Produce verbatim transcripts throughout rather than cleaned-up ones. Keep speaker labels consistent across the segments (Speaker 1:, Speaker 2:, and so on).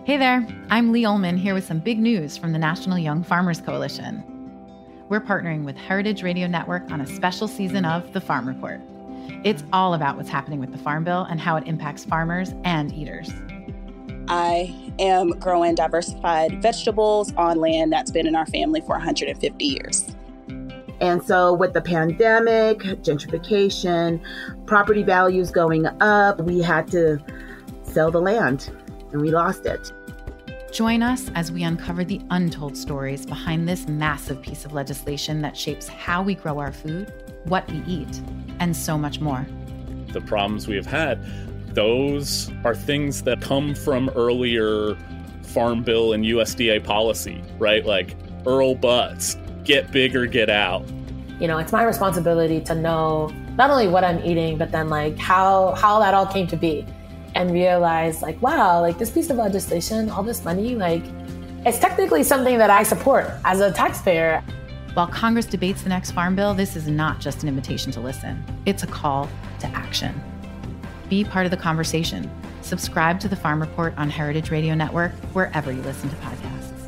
Speaker 1: Hey there, I'm Lee Ullman here with some big news from the National Young Farmers Coalition. We're partnering with Heritage Radio Network on a special season of The Farm Report. It's all about what's happening with the Farm Bill and how it impacts farmers and eaters.
Speaker 2: I am growing diversified vegetables on land that's been in our family for one hundred fifty years.
Speaker 3: And so with the pandemic, gentrification, property values going up, we had to sell the land and we lost it.
Speaker 1: Join us as we uncover the untold stories behind this massive piece of legislation that shapes how we grow our food, what we eat, and so much more.
Speaker 4: The problems we have had, those are things that come from earlier Farm Bill and U S D A policy, right? Like Earl Butts, get big or get out.
Speaker 5: You know, it's my responsibility to know not only what I'm eating, but then like how how that all came to be. And realize like, wow, like this piece of legislation, all this money, like it's technically something that I support as a taxpayer.
Speaker 1: While Congress debates the next Farm Bill, this is not just an invitation to listen. It's a call to action. Be part of the conversation. Subscribe to the Farm Report on Heritage Radio Network, wherever you listen to podcasts.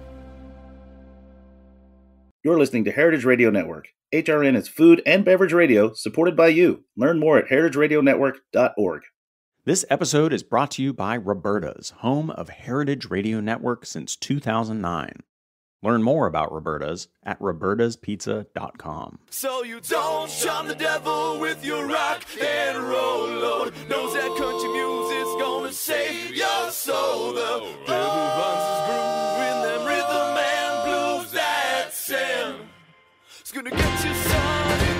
Speaker 6: You're listening to Heritage Radio Network. H R N is food and beverage radio supported by you. Learn more at heritage radio network dot org.
Speaker 7: This episode is brought to you by Roberta's, home of Heritage Radio Network since two thousand nine. Learn more about Roberta's at robertas pizza dot com.
Speaker 8: So you don't charm the devil with your rock and roll load. Knows that country music's gonna save your soul. The devil runs his groove in them rhythm and blues that sound. It's gonna get you sun in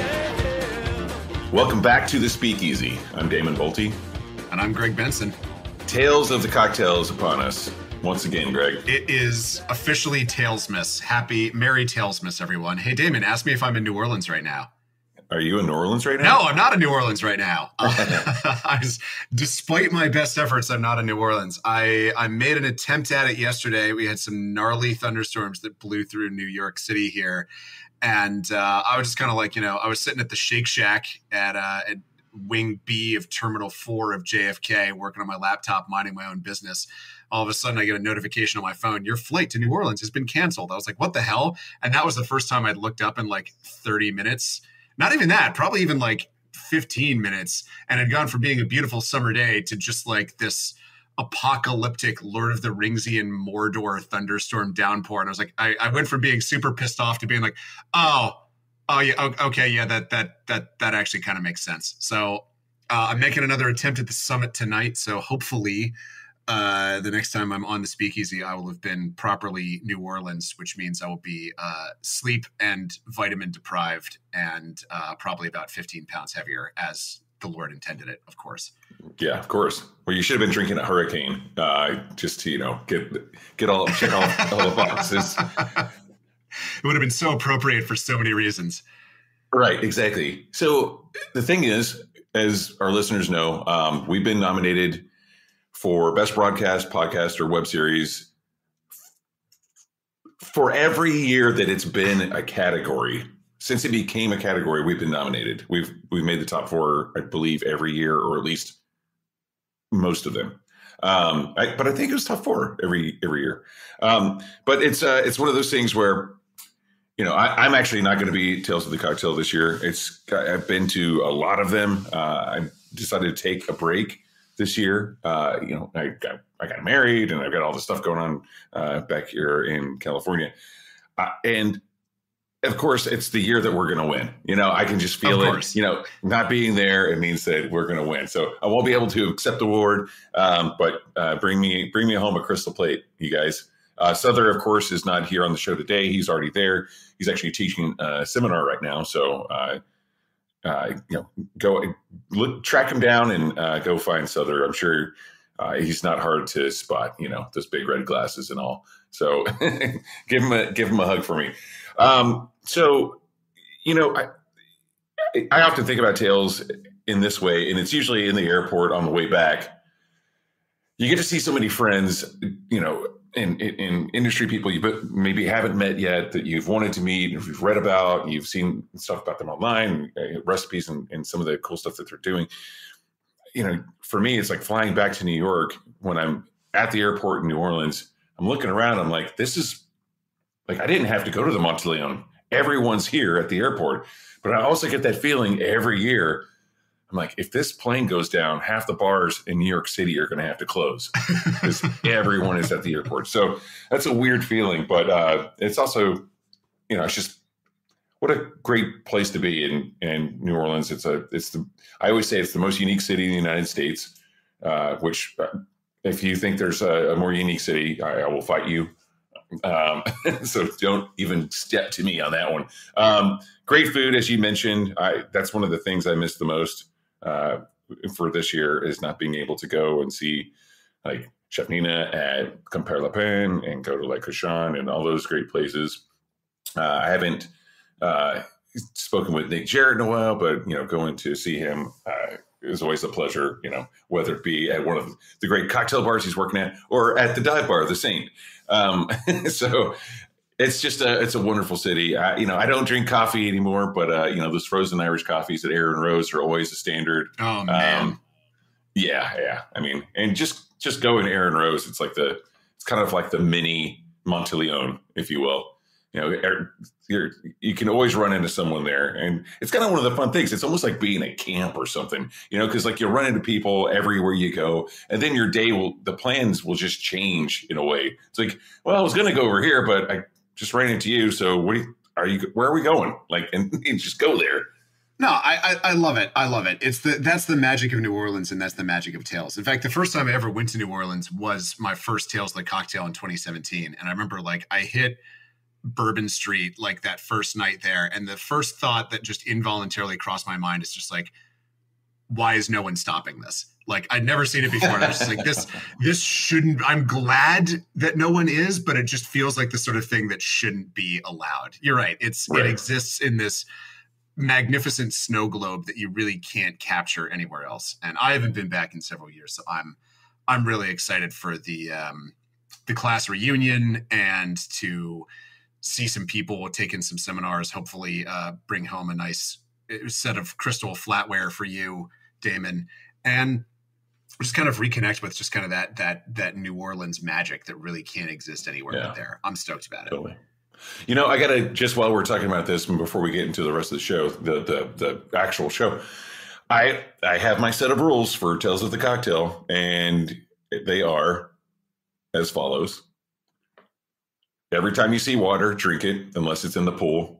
Speaker 8: the air.
Speaker 9: Welcome back to The Speakeasy. I'm Damon Boelte.
Speaker 10: And I'm Greg Benson.
Speaker 9: Tales of the cocktails upon us. Once again, Greg.
Speaker 10: It is officially Tailsmas. Happy, Merry Tailsmas, everyone. Hey, Damon, ask me if I'm in New Orleans right now.
Speaker 9: Are you in New Orleans right now?
Speaker 10: No, I'm not in New Orleans right now. Uh, I was, despite my best efforts, I'm not in New Orleans. I, I made an attempt at it yesterday. We had some gnarly thunderstorms that blew through New York City here. And uh, I was just kind of like, you know, I was sitting at the Shake Shack at, uh, at Wing B of Terminal four of J F K, working on my laptop, minding my own business. All of a sudden, I get a notification on my phone, your flight to New Orleans has been canceled. I was like, what the hell? And that was the first time I'd looked up in like thirty minutes. Not even that, probably even like fifteen minutes. And had gone from being a beautiful summer day to just like this apocalyptic Lord of the Ringsian Mordor thunderstorm downpour. And I was like, I, I went from being super pissed off to being like, oh, Oh yeah. Okay. Yeah. That that that that actually kind of makes sense. So uh, I'm making another attempt at the summit tonight. So hopefully, uh, the next time I'm on the Speakeasy, I will have been properly New Orleans, which means I will be uh, sleep and vitamin deprived, and uh, probably about fifteen pounds heavier, as the Lord intended it, of course.
Speaker 9: Yeah, of course. Well, you should have been drinking a Hurricane, uh, just to you know get get all check all, all the boxes.
Speaker 10: It would have been so appropriate for so many reasons.
Speaker 9: Right, exactly. So the thing is, as our listeners know, um, we've been nominated for Best Broadcast, Podcast, or Web Series for every year that it's been a category. Since it became a category, we've been nominated. We've we've made the top four, I believe, every year, or at least most of them. Um, I, but I think it was top four every every year. Um, but it's uh, it's one of those things where, you know, I, I'm actually not going to be Tales of the Cocktail this year. It's I've been to a lot of them. Uh, I decided to take a break this year. Uh, you know, I got I got married, and I've got all this stuff going on uh, back here in California, uh, and of course, it's the year that we're going to win. You know, I can just feel it. You know, not being there, it means that we're going to win. So I won't be able to accept the award, um, but uh, bring me bring me home a crystal plate, you guys. Uh, Sother, of course, is not here on the show today. He's already there. He's actually teaching a seminar right now. So, uh, uh, you know, go look, track him down and uh, go find Sother. I'm sure uh, he's not hard to spot. You know, those big red glasses and all. So give him a give him a hug for me. Um, so, you know, I, I often think about Tales in this way, and it's usually in the airport on the way back. You get to see so many friends, you know, in, in, in industry people you maybe haven't met yet that you've wanted to meet, and you've read about, you've seen stuff about them online, uh, recipes and, and some of the cool stuff that they're doing. You know, for me, it's like flying back to New York when I'm at the airport in New Orleans, I'm looking around. I'm like, this is like, I didn't have to go to the Monteleone. Everyone's here at the airport. But I also get that feeling every year. I'm like, if this plane goes down, half the bars in New York City are going to have to close because everyone is at the airport. So that's a weird feeling. But uh, it's also, you know, it's just what a great place to be in, in New Orleans. It's a, it's the, I always say it's the most unique city in the United States, uh, which uh, if you think there's a, a more unique city, I, I will fight you. Um, so don't even step to me on that one. Um, great food, as you mentioned. I, that's one of the things I miss the most uh, for this year is not being able to go and see like Chef Nina at Compère La Pen and go to like Cochin and all those great places. Uh, I haven't uh, spoken with Nick Jarrett in a while, but, you know, going to see him uh, is always a pleasure, you know, whether it be at one of the great cocktail bars he's working at or at the dive bar, the Saint. Um, so it's just a, it's a wonderful city. I, you know, I don't drink coffee anymore, but, uh, you know, those frozen Irish coffees at Aaron Rose are always a standard.
Speaker 10: Oh man. Um,
Speaker 9: yeah. Yeah. I mean, and just, just go in Aaron Rose. It's like the, it's kind of like the mini Monteleone, if you will. You know, you're, you can always run into someone there. And it's kind of one of the fun things. It's almost like being at camp or something, you know, because like you'll run into people everywhere you go. And then your day will, the plans will just change in a way. It's like, well, I was going to go over here, but I just ran into you. So what do you, are you, where are we going? Like, and you just go there.
Speaker 10: No, I, I I love it. I love it. It's the that's the magic of New Orleans, and that's the magic of Tales. In fact, the first time I ever went to New Orleans was my first Tales of the Cocktail in twenty seventeen. And I remember like I hit Bourbon Street like that first night there, and the first thought that just involuntarily crossed my mind is just like, why is no one stopping this? Like I'd never seen it before, and I was just like, this this shouldn't. I'm glad that no one is, but it just feels like the sort of thing that shouldn't be allowed. You're right. It's right. It exists in this magnificent snow globe that you really can't capture anywhere else. And I haven't been back in several years, so I'm I'm really excited for the um, the class reunion and to see some people, take in some seminars, hopefully uh, bring home a nice set of crystal flatware for you, Damon, and just kind of reconnect with just kind of that that that New Orleans magic that really can't exist anywhere
Speaker 9: yeah.
Speaker 10: but there. I'm stoked about it.
Speaker 9: Totally. You know, I got to, just while we're talking about this and before we get into the rest of the show, the, the, the actual show, I, I have my set of rules for Tales of the Cocktail, and they are as follows. Every time you see water, drink it, unless it's in the pool.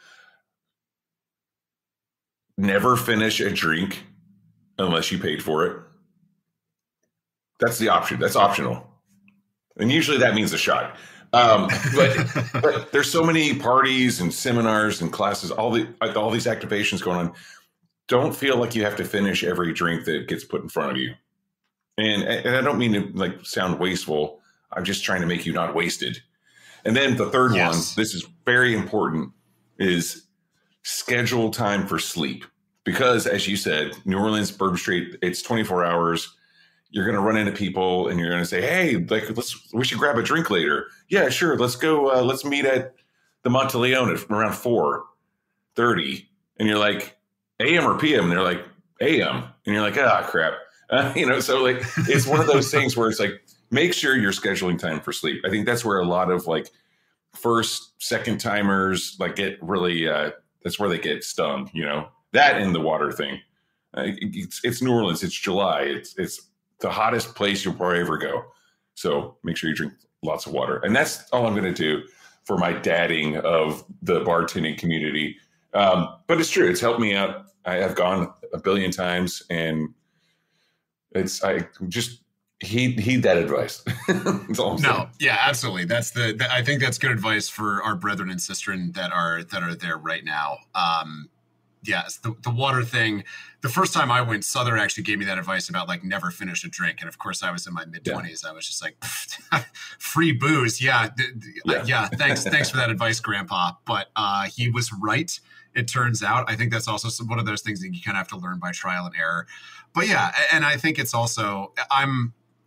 Speaker 9: Never finish a drink unless you paid for it. That's the option. That's optional. And usually that means a shot. Um, but, but there's so many parties and seminars and classes, all the all these activations going on. Don't feel like you have to finish every drink that gets put in front of you. And, and I don't mean to like sound wasteful. I'm just trying to make you not wasted. And then the third yes. one, this is very important, is schedule time for sleep. Because as you said, New Orleans, Bourbon Street, it's twenty-four hours. You're going to run into people and you're going to say, hey, like, let's, we should grab a drink later. Yeah, sure. Let's go. Uh, let's meet at the Monteleone at around four thirty. And you're like, A M or P M? And they're like, A M. And you're like, ah, crap. Uh, you know, so like, it's one of those things where it's like, make sure you're scheduling time for sleep. I think that's where a lot of like first, second timers, like get really, uh, that's where they get stung, you know, that and the water thing. Uh, it's, it's New Orleans. It's July. It's, it's, the hottest place you'll probably ever go. So make sure you drink lots of water. And that's all I'm going to do for my dadding of the bartending community. Um, but it's true. It's helped me out. I have gone a billion times, and it's, I just heed, heed that advice. That's all I'm saying.
Speaker 10: No, yeah, absolutely. That's the, the, I think that's good advice for our brethren and sistren that are, that are there right now. Um, Yes, the, the water thing. The first time I went, Sother actually gave me that advice about like never finish a drink. And of course, I was in my mid twenties. Yeah. I was just like, free booze. Yeah, th- th- yeah. yeah. Thanks, thanks for that advice, Grandpa. But uh, he was right. It turns out. I think that's also some, one of those things that you kind of have to learn by trial and error. But yeah, and I think it's also I'm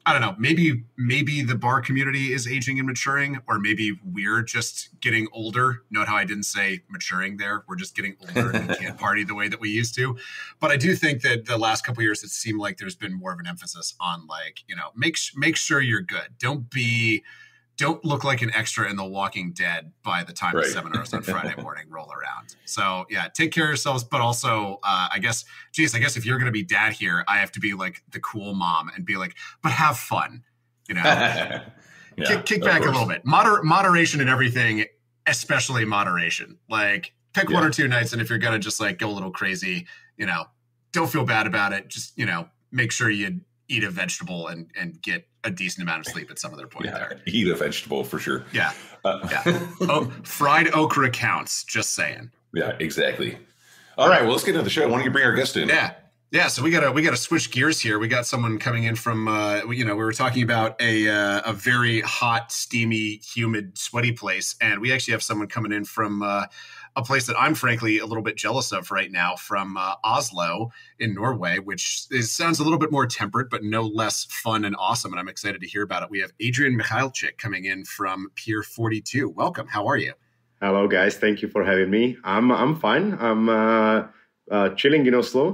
Speaker 10: I don't know, maybe maybe the bar community is aging and maturing, or maybe we're just getting older. Note how I didn't say maturing there. We're just getting older and can't party the way that we used to. But I do think that the last couple of years, it seemed like there's been more of an emphasis on like, you know, make make sure you're good. Don't be don't look like an extra in The Walking Dead by the time
Speaker 9: Right.
Speaker 10: the seminars on Friday morning roll around. So yeah, take care of yourselves. But also, uh, I guess, geez, I guess if you're going to be dad here, I have to be like the cool mom and be like, but have fun, you know,
Speaker 9: Yeah,
Speaker 10: kick, kick
Speaker 9: of
Speaker 10: back
Speaker 9: course.
Speaker 10: a little bit. Moder- moderation in everything, especially moderation. Like pick one
Speaker 9: Yeah.
Speaker 10: or two nights. And if you're going to just like go a little crazy, you know, don't feel bad about it. Just, you know, make sure you eat a vegetable and, and get a decent amount of sleep at some other point
Speaker 9: Yeah,
Speaker 10: there.
Speaker 9: eat a vegetable for sure.
Speaker 10: Yeah.
Speaker 9: Uh,
Speaker 10: Yeah. Oh, fried okra counts. Just saying.
Speaker 9: yeah, exactly. All right, well, let's get into the show. Why don't you bring our guest in?
Speaker 10: Yeah. Yeah. So we gotta we gotta switch gears here. We got someone coming in from uh, you know, we were talking about a uh, a very hot, steamy, humid, sweaty place, and we actually have someone coming in from uh, a place that I'm frankly a little bit jealous of right now, from uh, Oslo in Norway, which is, sounds a little bit more temperate, but no less fun and awesome. And I'm excited to hear about it. We have Adrian Michalczyk coming in from Pier forty-two. Welcome. How are you?
Speaker 11: Hello, guys. Thank you for having me. I'm I'm fine. I'm uh, uh, chilling in Oslo.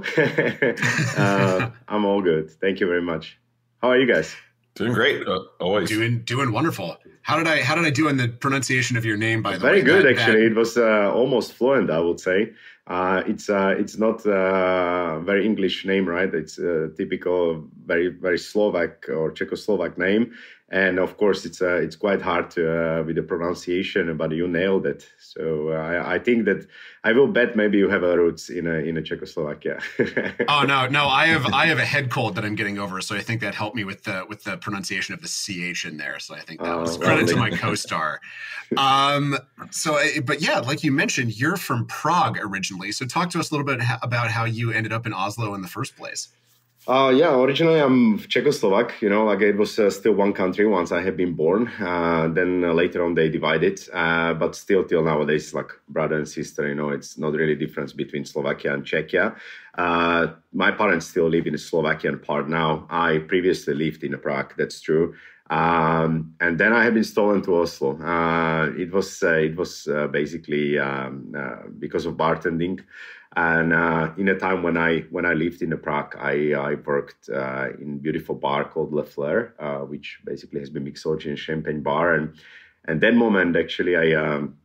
Speaker 11: uh, I'm all good. Thank you very much. How are you guys?
Speaker 9: Doing great. Uh, always.
Speaker 10: Doing doing wonderful. How did I how did I do in the pronunciation of your name, by the
Speaker 11: Very
Speaker 10: way?
Speaker 11: good,
Speaker 10: That-
Speaker 11: actually.
Speaker 10: that-
Speaker 11: It was uh, almost fluent, I would say. Uh, it's uh, it's not a very English name, right? It's a typical, very very Slovak or Czechoslovak name, and of course, it's uh, it's quite hard to, uh, with the pronunciation. But you nailed it. So uh, I, I think that I will bet maybe you have a roots in a in a Czechoslovakia.
Speaker 10: Oh no, no, I have I have a head cold that I'm getting over, so I think that helped me with the with the pronunciation of the C H in there. So I think that was
Speaker 11: Oh,
Speaker 10: credit to
Speaker 11: lovely.
Speaker 10: my co-star. Um, so, uh, but yeah, like you mentioned, you're from Prague originally. So talk to us a little bit ha- about how you ended up in Oslo in the first place.
Speaker 11: Uh, yeah, originally I'm Czechoslovak, you know, like it was uh, still one country once I had been born. Uh, then uh, later on they divided, uh, but still till nowadays, like brother and sister, you know, it's not really difference between Slovakia and Czechia. Uh, my parents still live in the Slovakian part now. I previously lived in Prague, that's true. Um, and then I have been stolen to Oslo. Uh, it was, uh, it was uh, basically um, uh, because of bartending. And uh, in a time when I when I lived in Prague, I, I worked uh, in a beautiful bar called Le Fleur, uh, which basically has been mixology and champagne bar. And and that moment, actually, I um,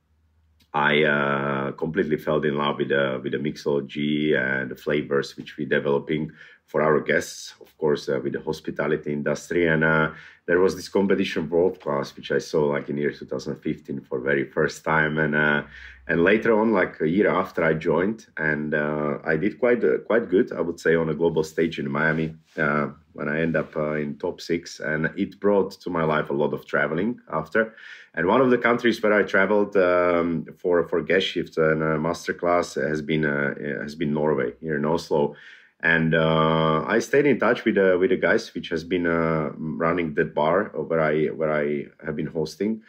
Speaker 11: I uh, completely fell in love with the with the mixology and the flavors which we're developing for our guests, of course, uh, with the hospitality industry. And uh, there was this competition world class, which I saw like in year two thousand fifteen for very first time. And uh, and later on, like a year after I joined, and uh, I did quite uh, quite good, I would say, on a global stage in Miami uh, when I end up uh, in top six. And it brought to my life a lot of traveling after. And one of the countries where I traveled um, for for guest shift and a masterclass has been uh, has been Norway, here in Oslo. And uh, I stayed in touch with uh, with the guys, which has been uh, running that bar where I where I have been hosting,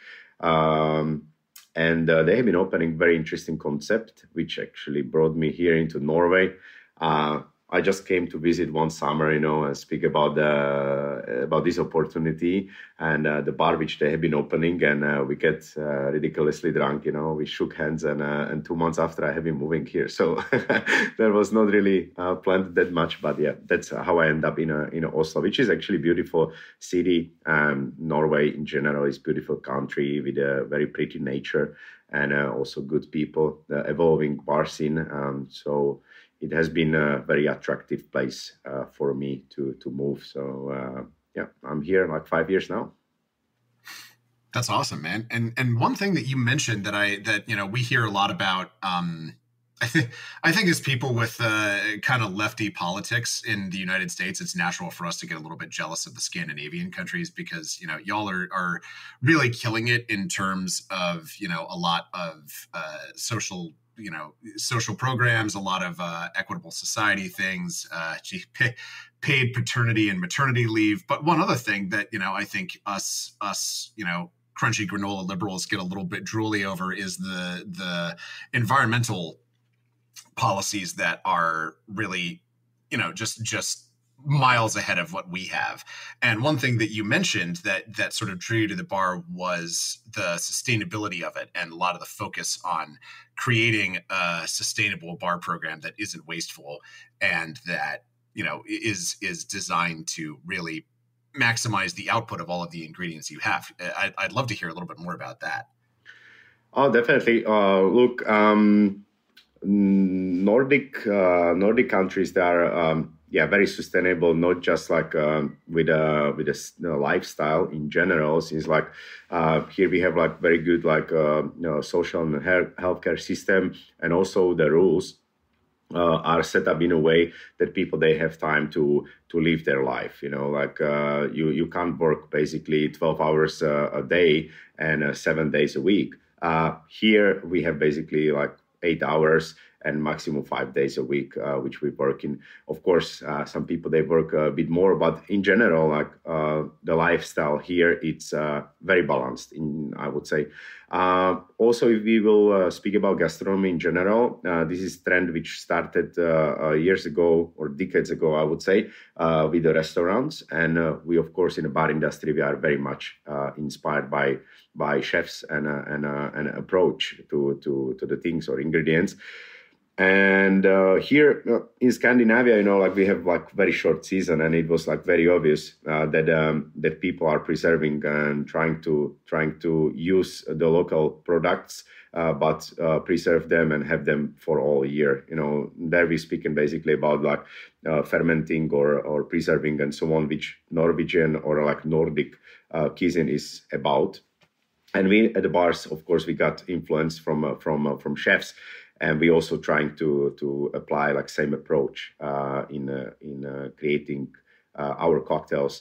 Speaker 11: um, and uh, they have been opening very interesting concept, which actually brought me here into Norway. Uh, I just came to visit one summer, you know, and speak about the about this opportunity and uh, the bar which they have been opening, and uh, we get uh, ridiculously drunk, you know. We shook hands, and uh, and two months after I have been moving here, so there was not really uh, planned that much, but yeah, that's how I end up in a in a Oslo, which is actually a beautiful city. Um, Norway in general is a beautiful country with a very pretty nature and uh, also good people, the evolving bar scene. Um, so. It has been a very attractive place uh, for me to to move. So uh, yeah, I'm here like five years now.
Speaker 10: That's awesome, man. And and one thing that you mentioned that I that you know we hear a lot about. Um, I think I think as people with uh, kind of lefty politics in the United States, it's natural for us to get a little bit jealous of the Scandinavian countries because you know y'all are are really killing it in terms of you know a lot of uh, social. you know, social programs, a lot of uh, equitable society things, uh, gee, pay, paid paternity and maternity leave. But one other thing that, you know, I think us, us, you know, crunchy granola liberals get a little bit drooly over is the, the environmental policies that are really, you know, just, just miles ahead of what we have. And one thing that you mentioned that that sort of drew you to the bar was the sustainability of it and a lot of the focus on creating a sustainable bar program that isn't wasteful and that, you know, is is designed to really maximize the output of all of the ingredients you have. I'd, I'd love to hear a little bit more about that.
Speaker 11: Oh, definitely. Uh, look, um, Nordic uh, Nordic countries, they are um, yeah very sustainable. Not just like um, with a with a you know, lifestyle in general. Since like uh, here we have like very good like uh, you know social and health healthcare system, and also the rules uh, are set up in a way that people they have time to to live their life. You know, like uh, you you can't work basically twelve hours uh, a day and uh, seven days a week. Uh, here we have basically like eight hours and maximum five days a week, uh, which we work in. Of course, uh, some people, they work a bit more, but in general, like uh, the lifestyle here, it's uh, very balanced, in, I would say. Uh, also, if we will uh, speak about gastronomy in general, uh, this is a trend which started uh, uh, years ago or decades ago, I would say, uh, with the restaurants. And uh, we, of course, in the bar industry, we are very much uh, inspired by by chefs and uh, and uh, an approach to, to to the things or ingredients. And uh, here uh, in Scandinavia, you know, like we have like very short season, and it was like very obvious uh, that um, that people are preserving and trying to trying to use the local products, uh, but uh, preserve them and have them for all year. You know, there we speaking basically about like uh, fermenting or or preserving and so on, which Norwegian or like Nordic uh, cuisine is about. And we at the bars, of course, we got influence from uh, from uh, from chefs, and we also trying to to apply like same approach uh, in uh, in uh, creating uh, our cocktails.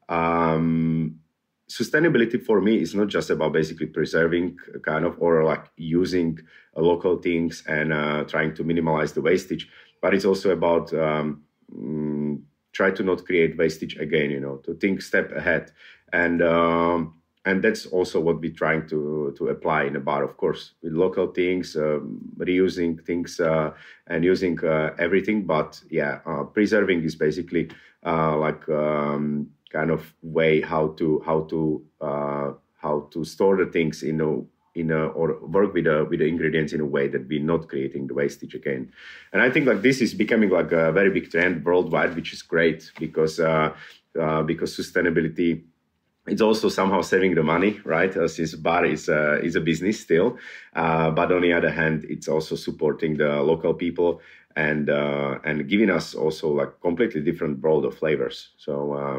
Speaker 11: Um, sustainability for me is not just about basically preserving kind of or like using uh, local things and uh, trying to minimize the wastage, but it's also about um, mm, try to not create wastage again. You know, to think step ahead and. Um, And that's also what we're trying to to apply in a bar, of course, with local things, um, reusing things uh, and using uh, everything. But yeah, uh, preserving is basically uh, like um, kind of way how to how to uh, how to store the things in a in a, or work with a, with the ingredients in a way that we're not creating the wastage again. And I think like this is becoming like a very big trend worldwide, which is great because uh, uh, because sustainability. It's also somehow saving the money, right? Uh, since bar is uh, is a business still, uh, but on the other hand, it's also supporting the local people and uh, and giving us also like completely different world of flavors. So uh,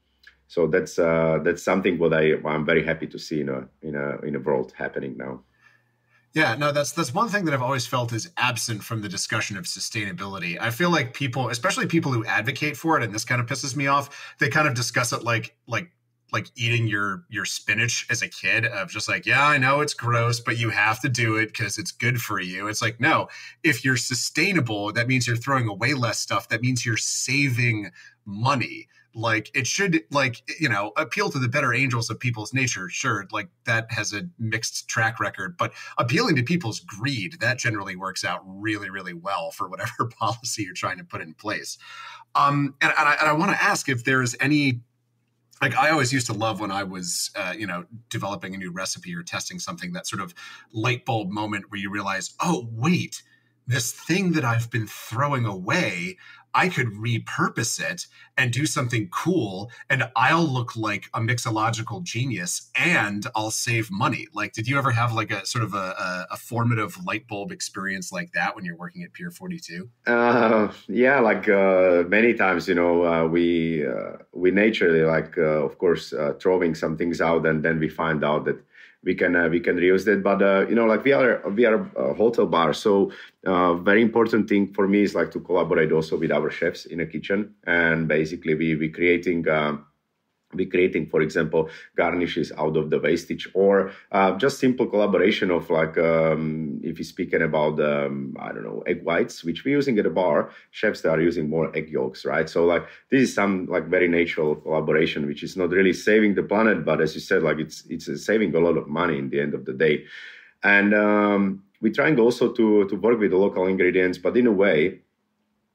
Speaker 11: so that's uh, that's something what I I'm very happy to see in a in a in a world happening now.
Speaker 10: Yeah, no, that's that's one thing that I've always felt is absent from the discussion of sustainability. I feel like people, especially people who advocate for it, and this kind of pisses me off, they kind of discuss it like like. like eating your your spinach as a kid of just like, yeah, I know it's gross, but you have to do it because it's good for you. It's like, no, if you're sustainable, that means you're throwing away less stuff. That means you're saving money. Like it should like, you know, appeal to the better angels of people's nature. Sure. Like that has a mixed track record, but appealing to people's greed, that generally works out really, really well for whatever policy you're trying to put in place. Um, and, and I, and I want to ask if there's any, like I always used to love when I was, uh, you know, developing a new recipe or testing something, that sort of light bulb moment where you realize, oh, wait, this thing that I've been throwing away, I could repurpose it and do something cool, and I'll look like a mixological genius and I'll save money. Like, did you ever have like a sort of a, a, a formative light bulb experience like that when you're working at Pier forty-two?
Speaker 11: Uh, yeah, like uh, many times, you know, uh, we uh, we naturally like, uh, of course, uh, throwing some things out, and then we find out that we can uh, we can reuse that. But uh, you know, like we are we are a hotel bar, so uh, very important thing for me is like to collaborate also with our chefs in the kitchen, and basically we we creating. Uh, we creating, for example, garnishes out of the wastage, or uh, just simple collaboration of like, um, if you're speaking about, um, I don't know, egg whites, which we're using at a bar, chefs, they are using more egg yolks, right? So like, this is some like very natural collaboration, which is not really saving the planet, but as you said, like it's, it's saving a lot of money in the end of the day. And um, we're trying also to, to work with the local ingredients, but in a way,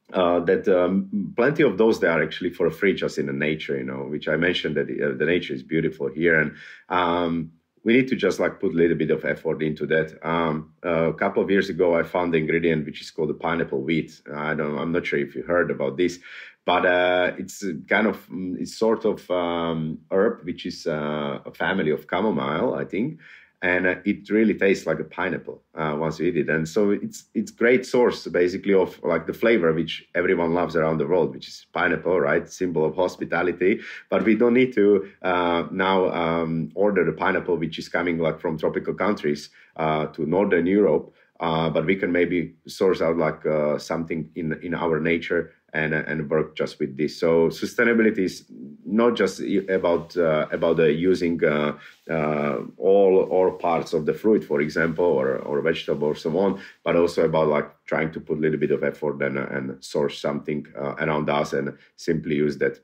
Speaker 11: uh, that um, plenty of those they are actually for free just in the nature, you know, which I mentioned that the, uh, the nature is beautiful here. And um, we need to just like put a little bit of effort into that. Um, uh, a couple of years ago, I found the ingredient which is called the pineapple wheat. I don't, I'm not sure if you heard about this, but uh, it's kind of, it's sort of um, herb, which is uh, a family of chamomile, I think. And uh, it really tastes like a pineapple uh, once you eat it. And so it's it's great source, basically, of like the flavor which everyone loves around the world, which is pineapple, right? Symbol of hospitality. But we don't need to uh, now um, order the pineapple, which is coming like from tropical countries uh, to Northern Europe. Uh, but we can maybe source out like uh, something in in our nature and and work just with this. So sustainability is not just about uh, about uh, using uh, uh, all all parts of the fruit, for example, or or vegetable or so on, but also about like trying to put a little bit of effort and and source something uh, around us and simply use that.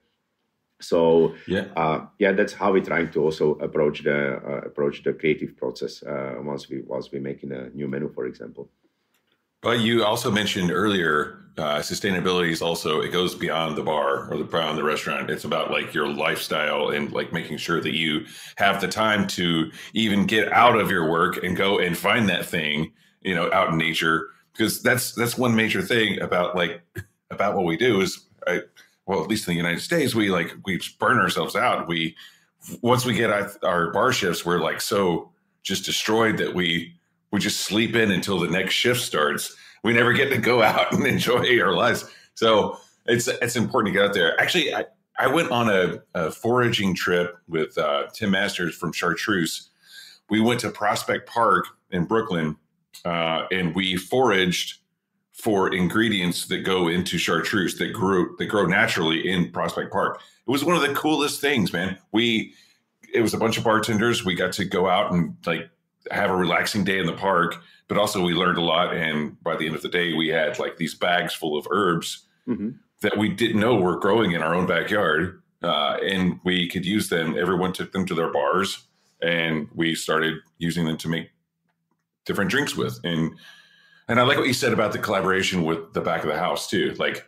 Speaker 11: So yeah, uh, yeah, that's how we're trying to also approach the uh, approach the creative process uh, once we once we making a new menu, for example.
Speaker 9: But you also mentioned earlier, uh, sustainability is also, it goes beyond the bar or the beyond the restaurant. It's about like your lifestyle and like making sure that you have the time to even get out of your work and go and find that thing, you know, out in nature. Because that's that's one major thing about like about what we do is, I, well, at least in the United States, we like we burn ourselves out. We once we get our, our bar shifts, we're like so just destroyed that we. We just sleep in until the next shift starts. We never get to go out and enjoy our lives. So it's it's important to get out there. Actually, I, I went on a, a foraging trip with uh, Tim Masters from Chartreuse. We went to Prospect Park in Brooklyn, uh, and we foraged for ingredients that go into chartreuse that grew that grow naturally in Prospect Park. It was one of the coolest things, man. We it was a bunch of bartenders. We got to go out and like have a relaxing day in the park, but also we learned a lot. And by the end of the day, we had like these bags full of herbs mm-hmm. that we didn't know were growing in our own backyard. Uh, and we could use them. Everyone took them to their bars and we started using them to make different drinks with. And, and I like what you said about the collaboration with the back of the house too. Like,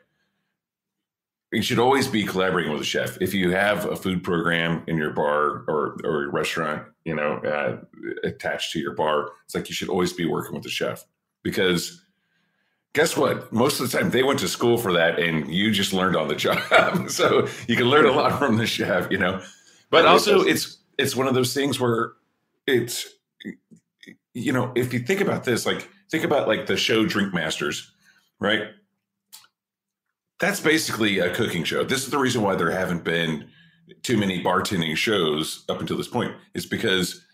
Speaker 9: you should always be collaborating with a chef. If you have a food program in your bar or or your restaurant, you know, uh, attached to your bar, it's like you should always be working with the chef, because guess what? Most of the time they went to school for that, and you just learned on the job. So you can learn a lot from the chef, you know. But also, it's it's one of those things where it's, you know, if you think about this, like think about like the show Drink Masters, right? That's basically a cooking show. This is the reason why there haven't been too many bartending shows up until this point, is because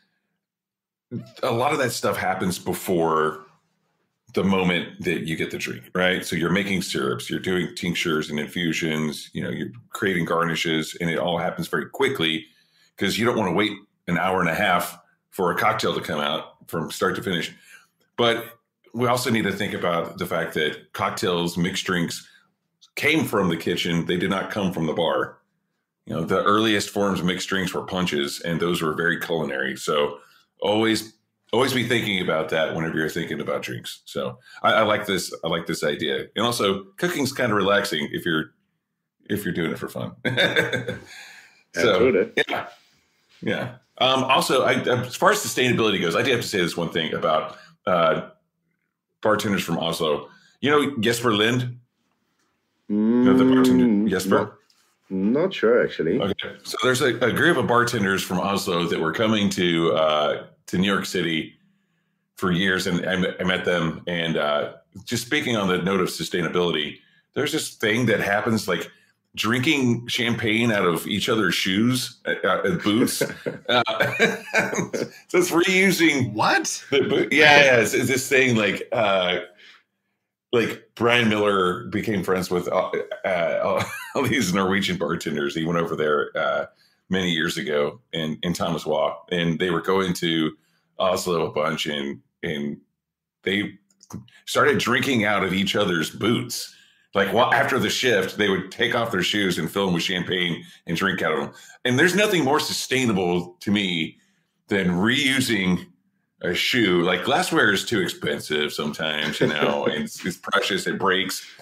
Speaker 9: a lot of that stuff happens before the moment that you get the drink, right? So you're making syrups, you're doing tinctures and infusions, you know, you're creating garnishes, and it all happens very quickly because you don't want to wait an hour and a half for a cocktail to come out from start to finish. But we also need to think about the fact that cocktails, mixed drinks, came from the kitchen. They did not come from the bar. You know, the earliest forms of mixed drinks were punches, and those were very culinary. So always, always be thinking about that whenever you're thinking about drinks. So I, I like this. I like this idea. And also, cooking's kind of relaxing if you're if you're doing it for fun. So yeah, yeah. Um, also, I, as far as sustainability goes, I do have to say this one thing about uh, bartenders from Oslo. You know Jesper Lind.
Speaker 11: Mm,
Speaker 9: you know the bartender Jesper?
Speaker 11: Not, not sure, actually.
Speaker 9: Okay, so there's a, a group of bartenders from Oslo that were coming to uh, to New York City for years, and I, I met them. And uh, just speaking on the note of sustainability, there's this thing that happens, like drinking champagne out of each other's shoes, uh, uh, boots. uh, so it's reusing
Speaker 10: what?
Speaker 9: The boot. Yeah, yeah. It's, it's this thing like. Uh, Like Brian Miller became friends with uh, uh, all these Norwegian bartenders. He went over there uh, many years ago in, in Thomas Waugh, and they were going to Oslo a bunch, and and they started drinking out of each other's boots. Like well, after the shift, they would take off their shoes and fill them with champagne and drink out of them. And there's nothing more sustainable to me than reusing a shoe. Like glassware is too expensive sometimes, you know, and it's, it's precious, it breaks.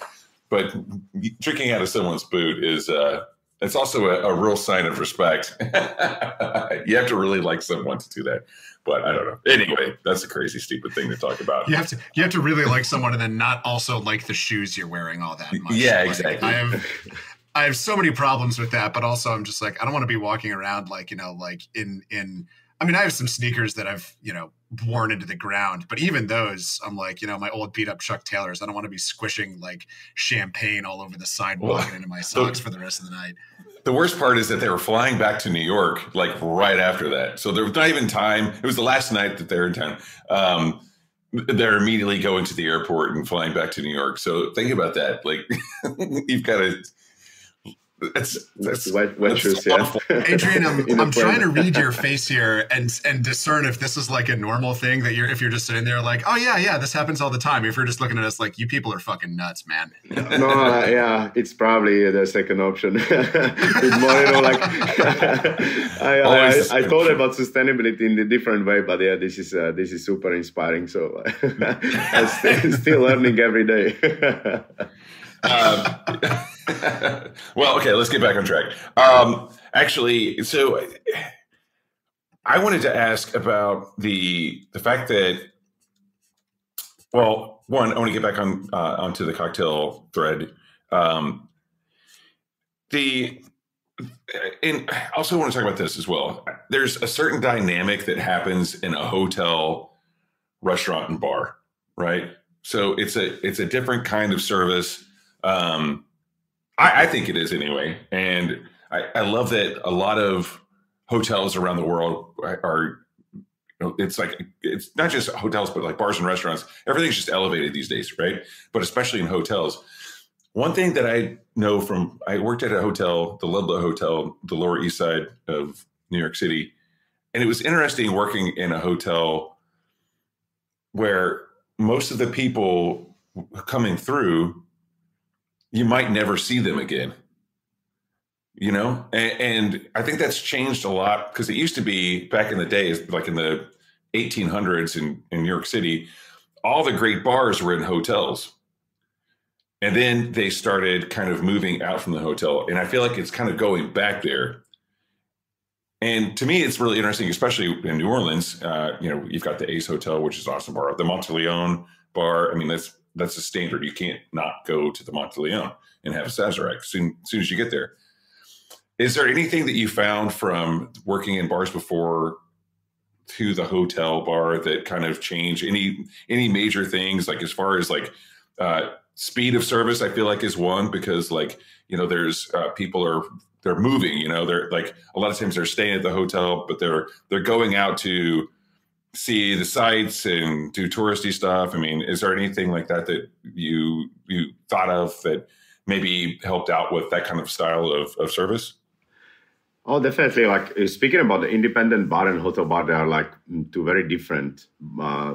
Speaker 9: but drinking out of someone's boot is uh, it's also a, a real sign of respect. You have to really like someone to do that. But I don't know. Anyway, that's a crazy, stupid thing to talk about.
Speaker 10: You have to you have to really like someone and then not also like the shoes you're wearing all that much.
Speaker 9: Yeah,
Speaker 10: like,
Speaker 9: exactly.
Speaker 10: I have I have so many problems with that, but also I'm just like, I don't want to be walking around like, you know, like in in I mean, I have some sneakers that I've, you know, worn into the ground, but even those, I'm like, you know, my old beat up Chuck Taylors, I don't want to be squishing like champagne all over the sidewalk well, and into my socks for the rest of the night.
Speaker 9: The worst part is that they were flying back to New York like right after that. So there was not even time. It was the last night that they were in town. Um, they're immediately going to the airport and flying back to New York. So think about that. Like you've got to. That's that's
Speaker 11: wet, wet shoes, yeah.
Speaker 10: Adrian, I'm, I'm trying to read your face here and and discern if this is like a normal thing that you're if you're just sitting there like, oh yeah, yeah, this happens all the time. If you're just looking at us like, you people are fucking nuts, man.
Speaker 11: No, uh, yeah, it's probably the second option. It's more, you know, like I, I, I, I thought about sustainability in a different way, but yeah, this is uh, this is super inspiring. So I'm still, still learning every day.
Speaker 9: um, well, okay, let's get back on track. Um, actually, so I wanted to ask about the the fact that, well, one, I want to get back on uh, onto the cocktail thread. Um, the and I also want to talk about this as well. There's a certain dynamic that happens in a hotel, restaurant, and bar, right? So it's a it's a different kind of service. Um, I, I think it is anyway. And I, I love that a lot of hotels around the world are, are, you know, it's like, it's not just hotels, but like bars and restaurants. Everything's just elevated these days, right? But especially in hotels. One thing that I know from, I worked at a hotel, the Ludlow Hotel, the Lower East Side of New York City. And it was interesting working in a hotel where most of the people coming through, you might never see them again, you know? And, and I think that's changed a lot because it used to be back in the days, like in the eighteen hundreds in, in New York City, all the great bars were in hotels. And then they started kind of moving out from the hotel. And I feel like it's kind of going back there. And to me, it's really interesting, especially in New Orleans. Uh, you know, you've got the Ace Hotel, which is an awesome bar. The Monteleone bar, I mean, that's That's a standard. You can't not go to the Monteleone and have a Sazerac soon, as soon as you get there. Is there anything that you found from working in bars before to the hotel bar that kind of changed any any major things? Like as far as like uh, speed of service, I feel like is one because like you know there's uh, people are they're moving. You know they're like a lot of times they're staying at the hotel, but they're they're going out to see the sights and do touristy stuff. I mean, is there anything like that that you you thought of that maybe helped out with that kind of style of, of service?
Speaker 11: Oh, definitely. Like speaking about the independent bar and hotel bar, they are like two very different uh,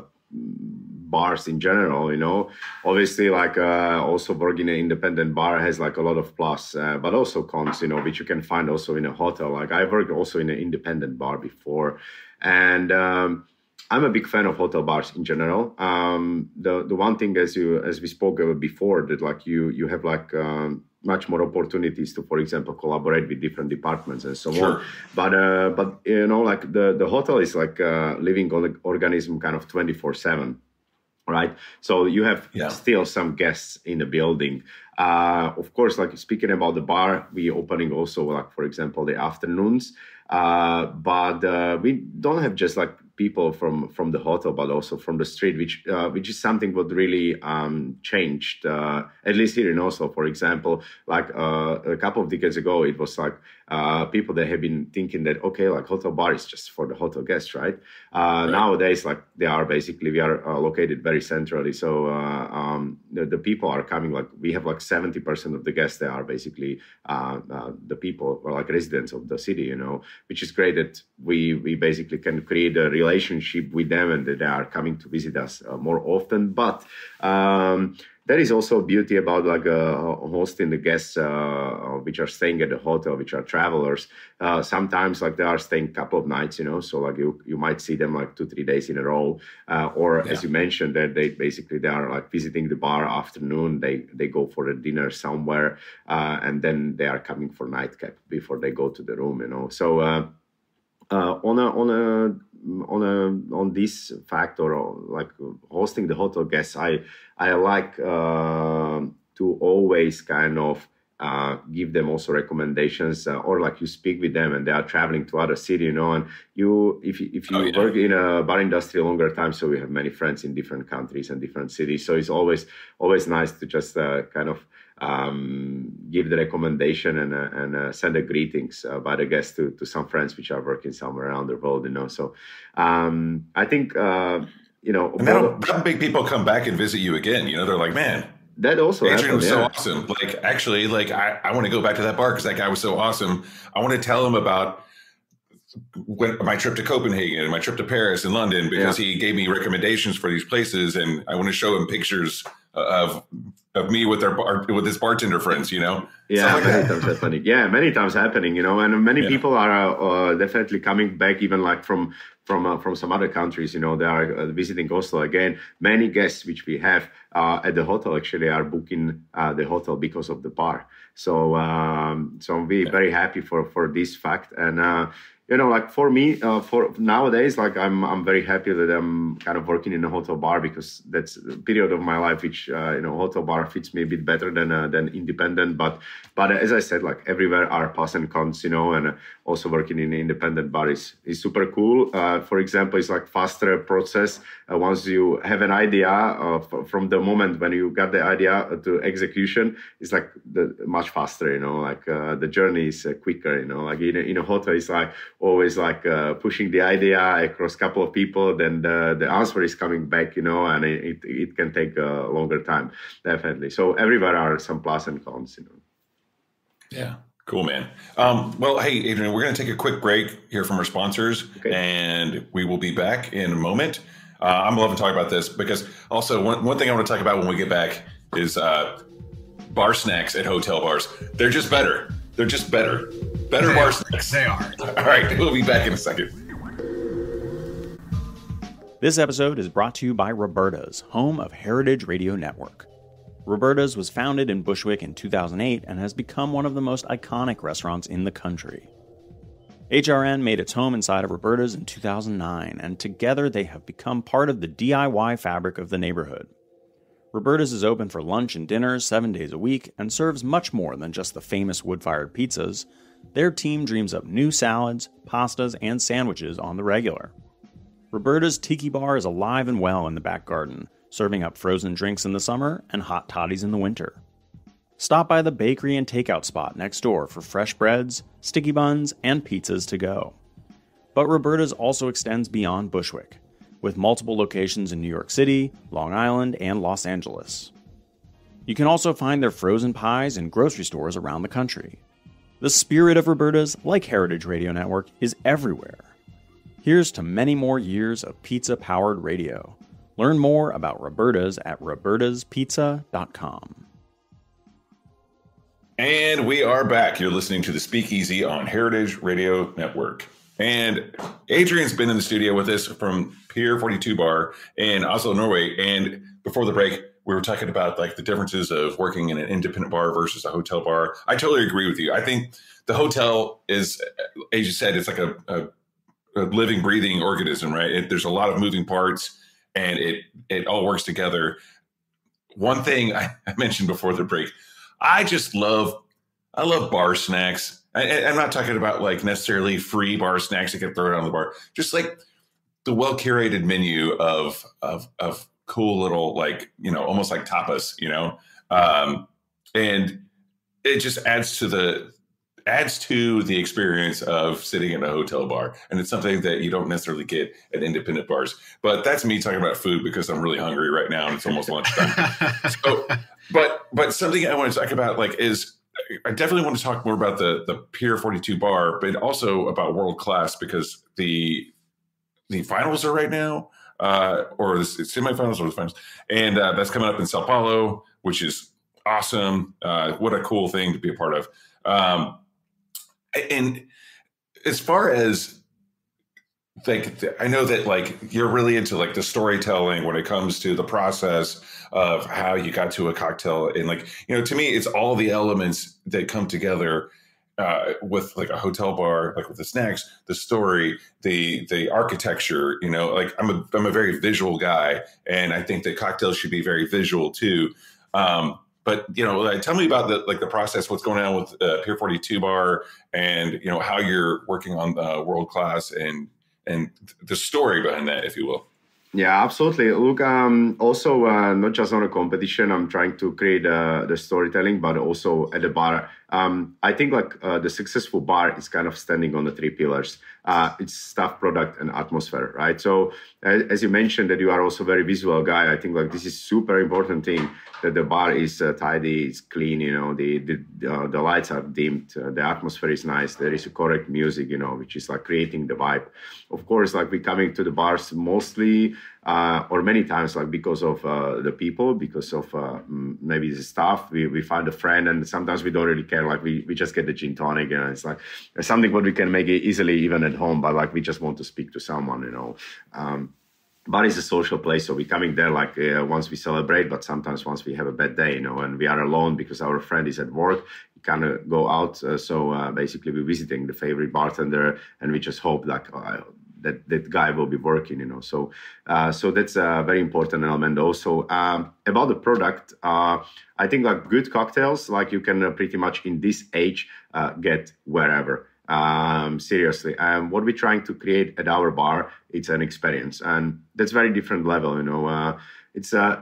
Speaker 11: bars in general, you know. Obviously, like uh, also working in an independent bar has like a lot of plus, uh, but also cons, you know, which you can find also in a hotel. Like I worked also in an independent bar before, and um, I'm a big fan of hotel bars in general. Um, the the one thing, as you as we spoke about before, that like you you have like um, much more opportunities to, for example, collaborate with different departments and so
Speaker 9: sure.
Speaker 11: on. But uh, but you know, like the the hotel is like a living organism, kind of twenty-four seven. Right. So you have yeah. still some guests in the building. Uh, of course, like speaking about the bar, we opening also like, for example, the afternoons. Uh, but uh, we don't have just like people from, from the hotel, but also from the street, which uh, which is something what really um, changed, uh, at least here in Oslo, for example. Like uh, a couple of decades ago, it was like uh, people that have been thinking that, okay, like hotel bar is just for the hotel guests, right? Uh, right. Nowadays, like they are basically, we are uh, located very centrally. So uh, um, the, the people are coming, like we have like seventy percent of the guests, they are basically uh, uh, the people or like residents of the city, you know, which is great that we, we basically can create a relationship with them and that they are coming to visit us uh, more often. But um, that is also beauty about like uh, hosting the guests uh, which are staying at the hotel, which are travelers. Uh, sometimes like they are staying a couple of nights, you know, so like you you might see them like two three days in a row, uh, or yeah. as you mentioned, that they basically they are like visiting the bar afternoon. They they go for a dinner somewhere, uh, and then they are coming for nightcap before they go to the room, you know. So uh, uh, on a on a on a on this factor, like hosting the hotel guests, I I like uh, to always kind of uh, give them also recommendations, uh, or like you speak with them and they are traveling to other city, you know, and you if you, if you oh, yeah. work in a bar industry a longer time, so we have many friends in different countries and different cities, so it's always always nice to just uh, kind of um, give the recommendation and uh, and uh, send the greetings uh, by the guests to to some friends which are working somewhere around the world, you know. So um, I think. Uh, You know,
Speaker 9: and that'll, that'll make people come back and visit you again. You know, they're like, man,
Speaker 11: that also
Speaker 9: Adrian
Speaker 11: happened,
Speaker 9: was
Speaker 11: yeah.
Speaker 9: so awesome. Like, actually, like, I, I want to go back to that bar because that guy was so awesome. I want to tell him about when, my trip to Copenhagen and my trip to Paris and London because yeah. he gave me recommendations for these places, and I want to show him pictures of of me with their bar, with his bartender friends. You know,
Speaker 11: yeah,
Speaker 9: like
Speaker 11: many
Speaker 9: that.
Speaker 11: times happening. Yeah, many times happening. You know, and many
Speaker 9: yeah.
Speaker 11: people are uh, definitely coming back, even like from. From uh, from some other countries, you know, they are uh, visiting Oslo again. Many guests which we have uh, at the hotel actually are booking uh, the hotel because of the bar. So um, so I'm very, very happy for for this fact. And uh, you know, like for me, uh, for nowadays, like I'm I'm very happy that I'm kind of working in a hotel bar because that's a period of my life which uh, you know, hotel bar fits me a bit better than uh, than independent. But but as I said, like everywhere are pros and cons, you know, and also working in an independent bar is is super cool. Uh, for example, it's like faster process. Uh, once you have an idea uh, from the moment when you got the idea to execution, it's like the, much faster, you know, like uh, the journey is uh, quicker, you know, like in a, in a hotel, it's like always like uh, pushing the idea across a couple of people, then the, the answer is coming back, you know, and it, it can take a longer time, definitely. So everywhere are some plus and cons, you know.
Speaker 9: Yeah. Cool, man. Um, well, hey, Adrian, we're going to take a quick break here from our sponsors, okay. and we will be back in a moment. Uh, I'm loving talking about this because also one, one thing I want to talk about when we get back is uh, bar snacks at hotel bars. They're just better. They're just better. Better they bar
Speaker 10: are.
Speaker 9: snacks.
Speaker 10: They are.
Speaker 9: All right. We'll be back in a second.
Speaker 7: This episode is brought to you by Roberta's, home of Heritage Radio Network. Roberta's was founded in Bushwick in two thousand eight and has become one of the most iconic restaurants in the country. H R N made its home inside of Roberta's in two thousand nine, and together they have become part of the D I Y fabric of the neighborhood. Roberta's is open for lunch and dinners seven days a week and serves much more than just the famous wood-fired pizzas. Their team dreams up new salads, pastas, and sandwiches on the regular. Roberta's Tiki Bar is alive and well in the back garden, serving up frozen drinks in the summer and hot toddies in the winter. Stop by the bakery and takeout spot next door for fresh breads, sticky buns, and pizzas to go. But Roberta's also extends beyond Bushwick, with multiple locations in New York City, Long Island, and Los Angeles. You can also find their frozen pies in grocery stores around the country. The spirit of Roberta's, like Heritage Radio Network, is everywhere. Here's to many more years of pizza-powered radio. Learn more about Roberta's at robertas pizza dot com.
Speaker 9: And we are back. You're listening to The Speakeasy on Heritage Radio Network. And Adrian's been in the studio with us from Pier forty-two Bar in Oslo, Norway. And before the break, we were talking about like the differences of working in an independent bar versus a hotel bar. I totally agree with you. I think the hotel is, as you said, it's like a, a, a living, breathing organism, right? It, there's a lot of moving parts. And it it all works together. One thing I, I mentioned before the break, I just love, I love bar snacks. I, I'm not talking about like necessarily free bar snacks that get thrown on the bar. Just like the well curated menu of of of cool little like you know almost like tapas, you know, um, and it just adds to the adds to the experience of sitting in a hotel bar. And it's something that you don't necessarily get at independent bars. But that's me talking about food because I'm really hungry right now and it's almost lunchtime. so, but but something I want to talk about like is I definitely want to talk more about the the Pier forty-two Bar, but also about world class because the the finals are right now, uh, or the semifinals or the finals. And uh, that's coming up in Sao Paulo which is awesome. Uh, what a cool thing to be a part of. Um, and as far as like, I know that like you're really into like the storytelling when it comes to the process of how you got to a cocktail. And like, you know, to me, it's all the elements that come together uh, with like a hotel bar, like with the snacks, the story, the, the architecture, you know, like I'm a, I'm a very visual guy, and I think that cocktails should be very visual too. Um, But, you know, like, tell me about the like the process, what's going on with uh, Pier forty-two Bar, and, you know, how you're working on uh, world class and and the story behind that, if you will.
Speaker 11: Yeah, absolutely. Look, um, also uh, not just on a competition, I'm trying to create uh, the storytelling, but also at the bar. Um, I think like uh, the successful bar is kind of standing on the three pillars. Uh, it's staff, product, and atmosphere, right? So as, as you mentioned that you are also a very visual guy, I think like this is super important thing, that the bar is uh, tidy, it's clean, you know, the the, uh, the lights are dimmed, uh, the atmosphere is nice, there is a correct music, you know, which is like creating the vibe. Of course, like we coming to the bars mostly uh, or many times like because of uh, the people, because of uh, maybe the staff, we, we find a friend, and sometimes we don't really care, like we, we just get the gin tonic, and it's like something what we can make it easily even at home, but like we just want to speak to someone, you know. Um, Bar is a social place, so we're coming there like uh, once we celebrate, but sometimes once we have a bad day, you know, and we are alone because our friend is at work, we kind of go out. Uh, so uh, basically, we're visiting the favorite bartender, and we just hope like uh, that that guy will be working, you know. So, uh, so that's a very important element. Also, um, about the product, uh, I think like good cocktails, like you can uh, pretty much in this age uh, get wherever. Um, seriously, um, what we're trying to create at our bar, it's an experience, and that's very different level, you know. Uh, it's uh,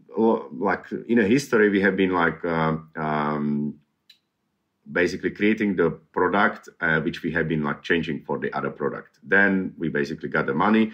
Speaker 11: like in a history, we have been like uh, um, basically creating the product, uh, which we have been like changing for the other product. Then we basically got the money.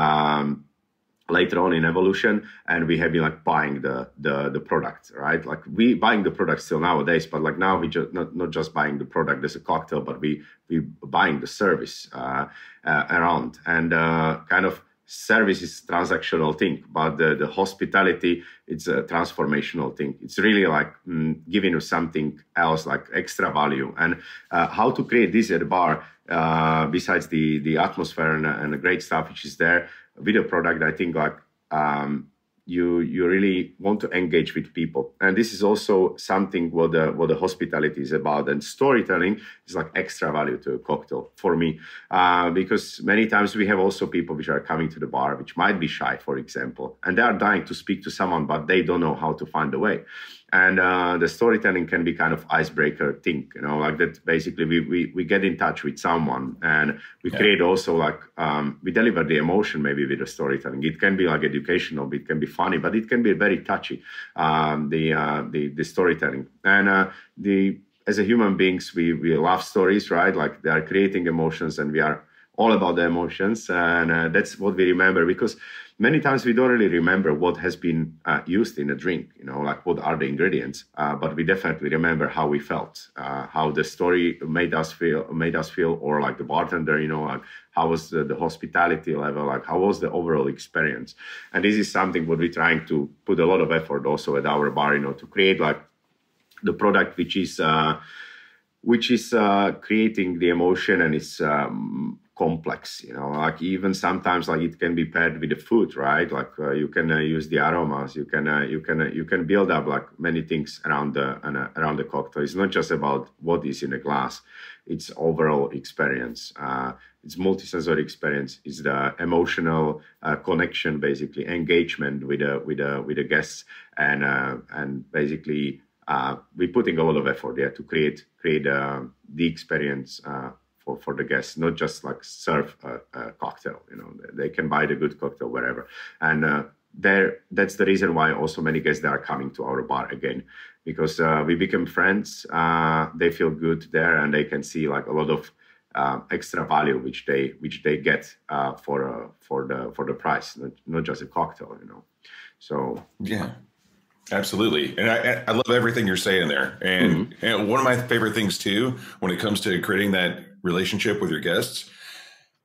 Speaker 11: Um, later on in evolution, and we have been like buying the the the product, right? Like we buying the product still nowadays, but like now we just not, not just buying the product as a cocktail, but we we buying the service uh, uh, around, and uh, kind of service is transactional thing, but the, the hospitality, it's a transformational thing. It's really like mm, giving you something else, like extra value. And uh, how to create this at the bar, uh, besides the the atmosphere and, and the great stuff which is there, with a product, I think like um, you you really want to engage with people, and this is also something what the what the hospitality is about. And storytelling is like extra value to a cocktail for me, uh, because many times we have also people which are coming to the bar which might be shy, for example, and they are dying to speak to someone, but they don't know how to find a way. And uh, the storytelling can be kind of icebreaker thing, you know, like that. Basically, we we, we get in touch with someone, and we yeah. create also like um, we deliver the emotion maybe with the storytelling. It can be like educational, it can be funny, but it can be very touchy. Um, the, uh, the the storytelling, and uh, the as a human beings, we we love stories, right? Like they are creating emotions, and we are all about the emotions, and uh, that's what we remember, because many times we don't really remember what has been uh, used in a drink, you know, like what are the ingredients, uh, but we definitely remember how we felt, uh, how the story made us feel, made us feel, or like the bartender, you know, like how was the, the hospitality level, like how was the overall experience. And this is something what we're trying to put a lot of effort also at our bar, you know, to create like the product which is, uh, which is uh, creating the emotion, and it's um, complex, you know, like even sometimes like it can be paired with the food, right? Like uh, you can uh, use the aromas, you can uh, you can uh, you can build up like many things around the uh, around the cocktail. It's not just about what is in a glass; it's overall experience. Uh, it's multisensory experience. It's the emotional uh, connection, basically engagement with the with the with the guests, and uh, and basically uh, we're putting a lot of effort there to create create uh, the experience. Uh, For, for the guests, not just like serve a, a cocktail, you know, they, they can buy the good cocktail wherever. And uh, there, that's the reason why also many guests that are coming to our bar again, because uh, we become friends, uh, they feel good there, and they can see like a lot of uh, extra value which they which they get uh, for uh, for the for the price, not, not just a cocktail, you know. So
Speaker 9: yeah. Absolutely. And I, I love everything you're saying there. And, mm-hmm. and one of my favorite things too, when it comes to creating that relationship with your guests,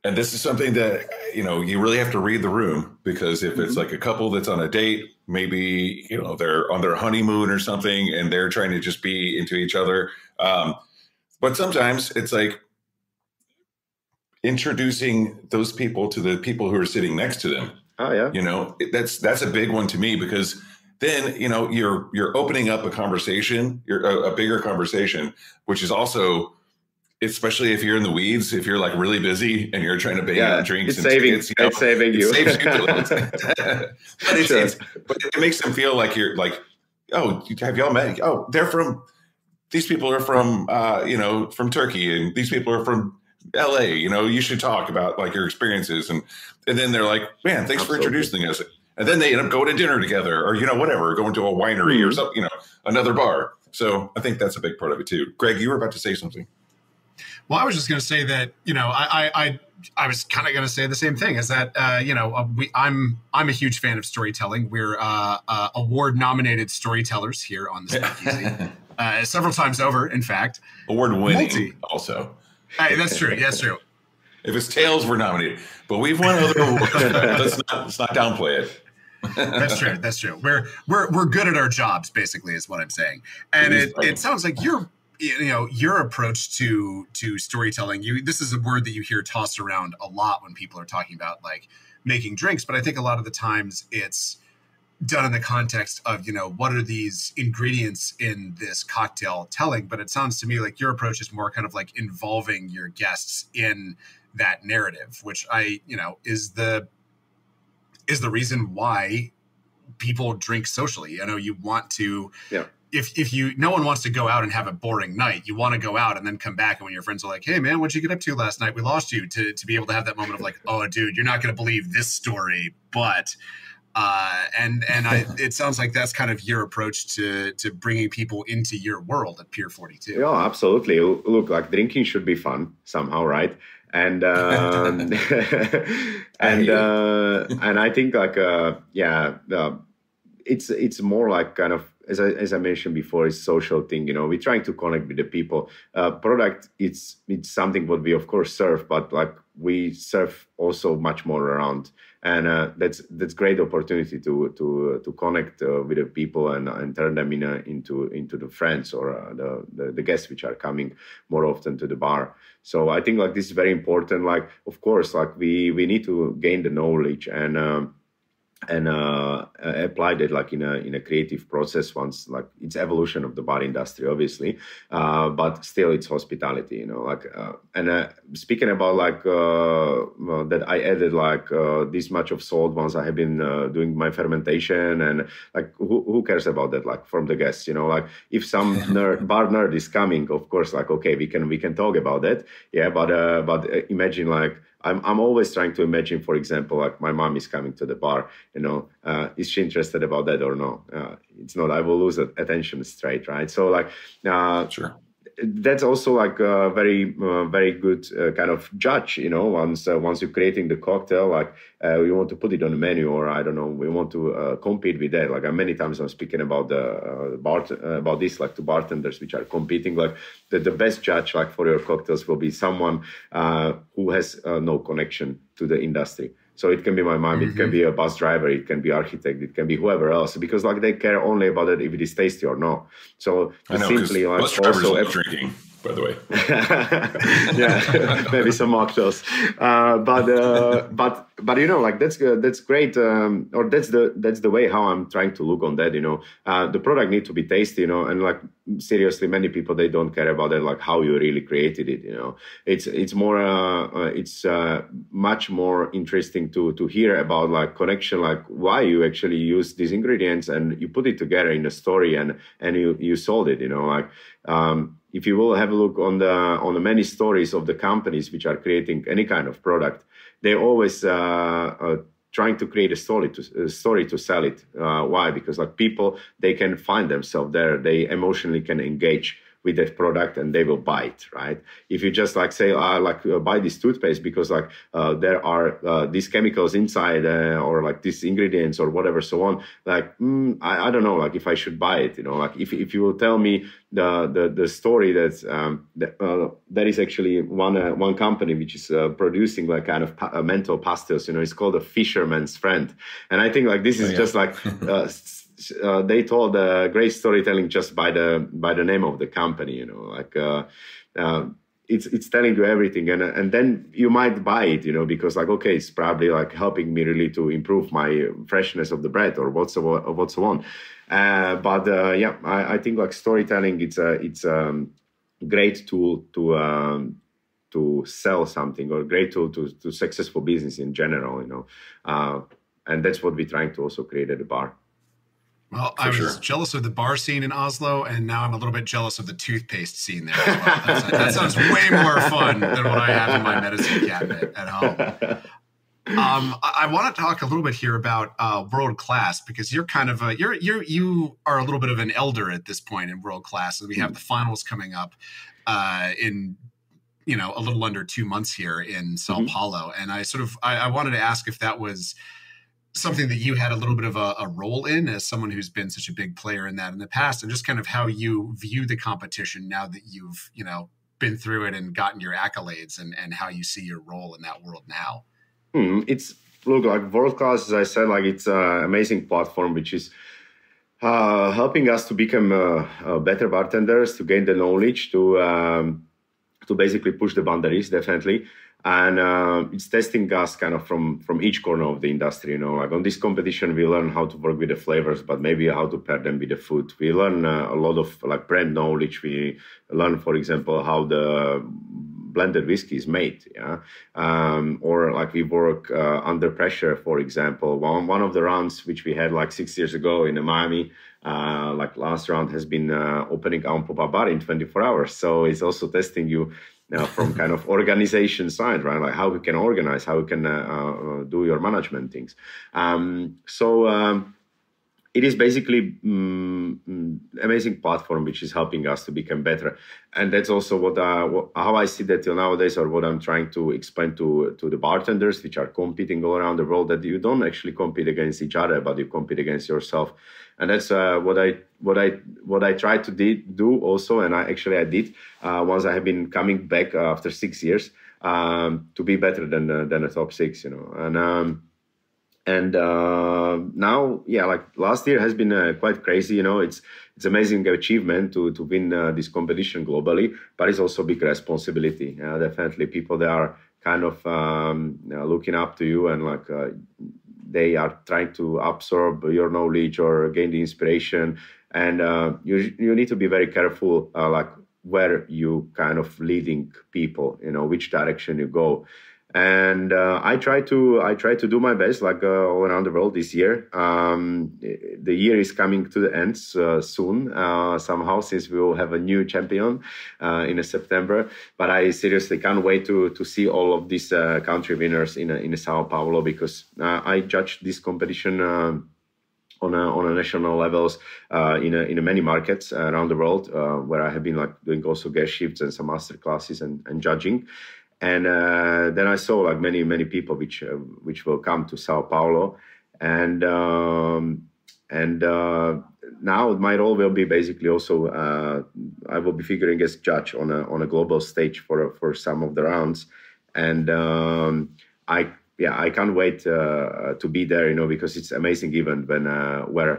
Speaker 9: And this is something that, you know, you really have to read the room, because if it's like a couple that's on a date, maybe, you know, they're on their honeymoon or something and they're trying to just be into each other. Um, but sometimes it's like introducing those people to the people who are sitting next to them.
Speaker 11: Oh, yeah.
Speaker 9: You know, that's that's a big one to me, because then, you know, you're you're opening up a conversation, you're a, a bigger conversation, which is also, especially if you're in the weeds, if you're like really busy and you're trying to bang
Speaker 11: Yeah,
Speaker 9: out drinks,
Speaker 11: it's
Speaker 9: and
Speaker 11: saving,
Speaker 9: tickets, you know,
Speaker 11: it's saving
Speaker 9: it
Speaker 11: you.
Speaker 9: saves you. but, it's,
Speaker 11: Sure.
Speaker 9: it's, but it makes them feel like you're like, oh, have y'all met? Oh, they're from, these people are from, uh, you know, from Turkey, and these people are from L A. You know, you should talk about like your experiences, and and then they're like, man, thanks
Speaker 11: Absolutely.
Speaker 9: for introducing us. And then they end up going to dinner together, or you know, whatever, going to a winery
Speaker 11: Mm-hmm.
Speaker 9: or something, you know, another bar. So I think that's a big part of it too. Greg, you were about to say something.
Speaker 10: Well, I was just going to say that, you know, I I I, I was kind of going to say the same thing. Is that uh, you know, uh, we I'm I'm a huge fan of storytelling. We're uh, uh, award nominated storytellers here on the Speakeasy, uh, several times over, in fact.
Speaker 9: Award winning,
Speaker 10: Multi.
Speaker 9: also.
Speaker 10: Hey, that's true. That's true.
Speaker 9: If it's Tales, we're nominated, but we've won other awards. let's not let's not downplay it.
Speaker 10: That's true. That's true. We're we're we're good at our jobs, basically, is what I'm saying. And it, it sounds like you're you know your approach to to storytelling. You this is a word that you hear tossed around a lot when people are talking about like making drinks, but I think a lot of the times it's done in the context of, you know, what are these ingredients in this cocktail telling? But it sounds to me like your approach is more kind of like involving your guests in that narrative, which I, you know, is the is the reason why people drink socially. You know, you want to,
Speaker 11: Yeah.
Speaker 10: if if you, no one wants to go out and have a boring night. You want to go out and then come back, and when your friends are like, hey man, what'd you get up to last night? We lost you, to to be able to have that moment of like, oh dude, you're not going to believe this story, but uh, and and I, it sounds like that's kind of your approach to to bringing people into your world at Pier forty-two.
Speaker 11: Yeah, absolutely. Look, like drinking should be fun somehow, right? And um, and uh, and I think like uh, yeah, uh, it's it's more like kind of, as I as I mentioned before, it's social thing. You know, we're trying to connect with the people. Uh, product, it's it's something what we of course serve, but like we serve also much more around, and uh, that's that's great opportunity to to to connect uh, with the people and and turn them in a, into into the friends or uh, the, the the guests which are coming more often to the bar. So I think like this is very important. Like of course, like we we need to gain the knowledge and. Um, and uh, applied it like in a in a creative process once, like it's evolution of the bar industry, obviously, uh, but still it's hospitality, you know, like, uh, and uh, speaking about like uh, well, that I added like uh, this much of salt once I have been uh, doing my fermentation, and like who, who cares about that, like from the guests, you know, like if some nerd, bar nerd is coming, of course, like, okay, we can we can talk about that, yeah, but uh, but imagine like, I'm I'm always trying to imagine, for example, like my mom is coming to the bar, you know, uh, is she interested about that or no? Uh, it's not, I will lose attention straight, right? So like, uh,
Speaker 9: sure.
Speaker 11: That's also like a very, uh, very good uh, kind of judge, you know, once uh, once you're creating the cocktail, like uh, we want to put it on the menu, or I don't know, we want to uh, compete with that. Like uh, many times I'm speaking about the uh, bar uh, about this, like to bartenders which are competing, like the, the best judge like for your cocktails will be someone uh, who has uh, no connection to the industry. So it can be my mom, mm-hmm. It can be a bus driver, it can be architect, it can be whoever else, because like they care only about it if it is tasty or not. So
Speaker 9: I know,
Speaker 11: simply like
Speaker 9: bus drivers
Speaker 11: also
Speaker 9: love drinking, by the way.
Speaker 11: Yeah, maybe some mocktails, uh, but uh, but but you know, like that's uh, that's great, um, or that's the that's the way how I'm trying to look on that. You know, uh, the product needs to be tasty, you know, and like seriously, many people they don't care about it, like how you really created it. You know, it's it's more uh, uh, it's uh, much more interesting to to hear about like connection, like why you actually use these ingredients and you put it together in a story and and you you sold it. You know, like. Um, If you will have a look on the on the many stories of the companies which are creating any kind of product, they always uh, uh, trying to create a story to a story to sell it. Uh, why? Because like people, they can find themselves there. They emotionally can engage with that product and they will buy it, right? If you just like say, I like uh, buy this toothpaste because like uh, there are uh, these chemicals inside uh, or like these ingredients or whatever, so on, like, mm, I, I don't know, like if I should buy it, you know, like if, if you will tell me the, the, the story that, um, that uh, there is actually one, uh, one company which is uh, producing like kind of pa- uh, menthol pastilles, you know, it's called a fisherman's friend. And I think like this is oh, yeah. just like, uh, Uh, they told uh, great storytelling just by the by the name of the company, you know, like uh, uh, it's it's telling you everything, and and then you might buy it, you know, because like okay, it's probably like helping me really to improve my freshness of the bread or what's or what's so on. Uh, but uh, yeah, I, I think like storytelling, it's a it's a great tool to um, to sell something, or a great tool to to successful business in general, you know, uh, and that's what we're trying to also create at the bar.
Speaker 10: Well, For I was sure. jealous of the bar scene in Oslo, and now I'm a little bit jealous of the toothpaste scene there as well. That's, that sounds way more fun than what I have in my medicine cabinet at home. Um, I, I want to talk a little bit here about uh, world class, because you're kind of a, you're you're you are a little bit of an elder at this point in world class, and we have the finals coming up uh, in you know a little under two months here in Sao mm-hmm. Paulo, and I sort of I, I wanted to ask if that was something that you had a little bit of a, a role in as someone who's been such a big player in that in the past, and just kind of how you view the competition now that you've, you know, been through it and gotten your accolades, and, and how you see your role in that world now.
Speaker 11: Mm, it's look like world class, as I said, like it's an amazing platform, which is uh, helping us to become uh, uh, better bartenders, to gain the knowledge, to, um, to basically push the boundaries, definitely. And uh, it's testing us kind of from, from each corner of the industry, you know, like on this competition, we learn how to work with the flavors, but maybe how to pair them with the food. We learn uh, a lot of like brand knowledge. We learn, for example, how the blended whiskey is made. Yeah. Um, or like we work uh, under pressure, for example. One, one of the rounds, which we had like six years ago in Miami, uh, like last round has been uh, opening our pop-up bar in twenty-four hours. So it's also testing you Now, from kind of organization side, right? Like how we can organize, how we can uh, uh, do your management things. Um, so um, it is basically um, amazing platform which is helping us to become better, and that's also what, uh, what how I see that till nowadays, or what I'm trying to explain to to the bartenders which are competing all around the world, that you don't actually compete against each other, but you compete against yourself. And that's uh, what I what I what I tried to did, do also, and I actually I did uh, once I have been coming back uh, after six years um, to be better than uh, than the top six, you know. And um, and uh, now, yeah, like last year has been uh, quite crazy, you know. It's it's amazing achievement to to win uh, this competition globally, but it's also big responsibility. Uh, definitely, people that are kind of um, you know, looking up to you, and like. Uh, They are trying to absorb your knowledge or gain the inspiration, and uh, you you need to be very careful, uh, like where you kind of leading people, you know, which direction you go. And uh, I try to I try to do my best, like uh, all around the world this year. Um, the year is coming to the end uh, soon, uh, somehow, since we will have a new champion uh, in September. But I seriously can't wait to to see all of these uh, country winners in in Sao Paulo, because uh, I judge this competition Uh, on a, on a national levels uh, in a, in a many markets around the world, uh, where I have been like doing also guest shifts and some master classes and, and judging. And uh, then I saw like many, many people which uh, which will come to Sao Paulo. And um, and uh, now my role will be basically also, uh, I will be figuring as judge on a on a global stage for for some of the rounds. And um, I yeah, I can't wait uh, to be there, you know, because it's amazing event when uh, where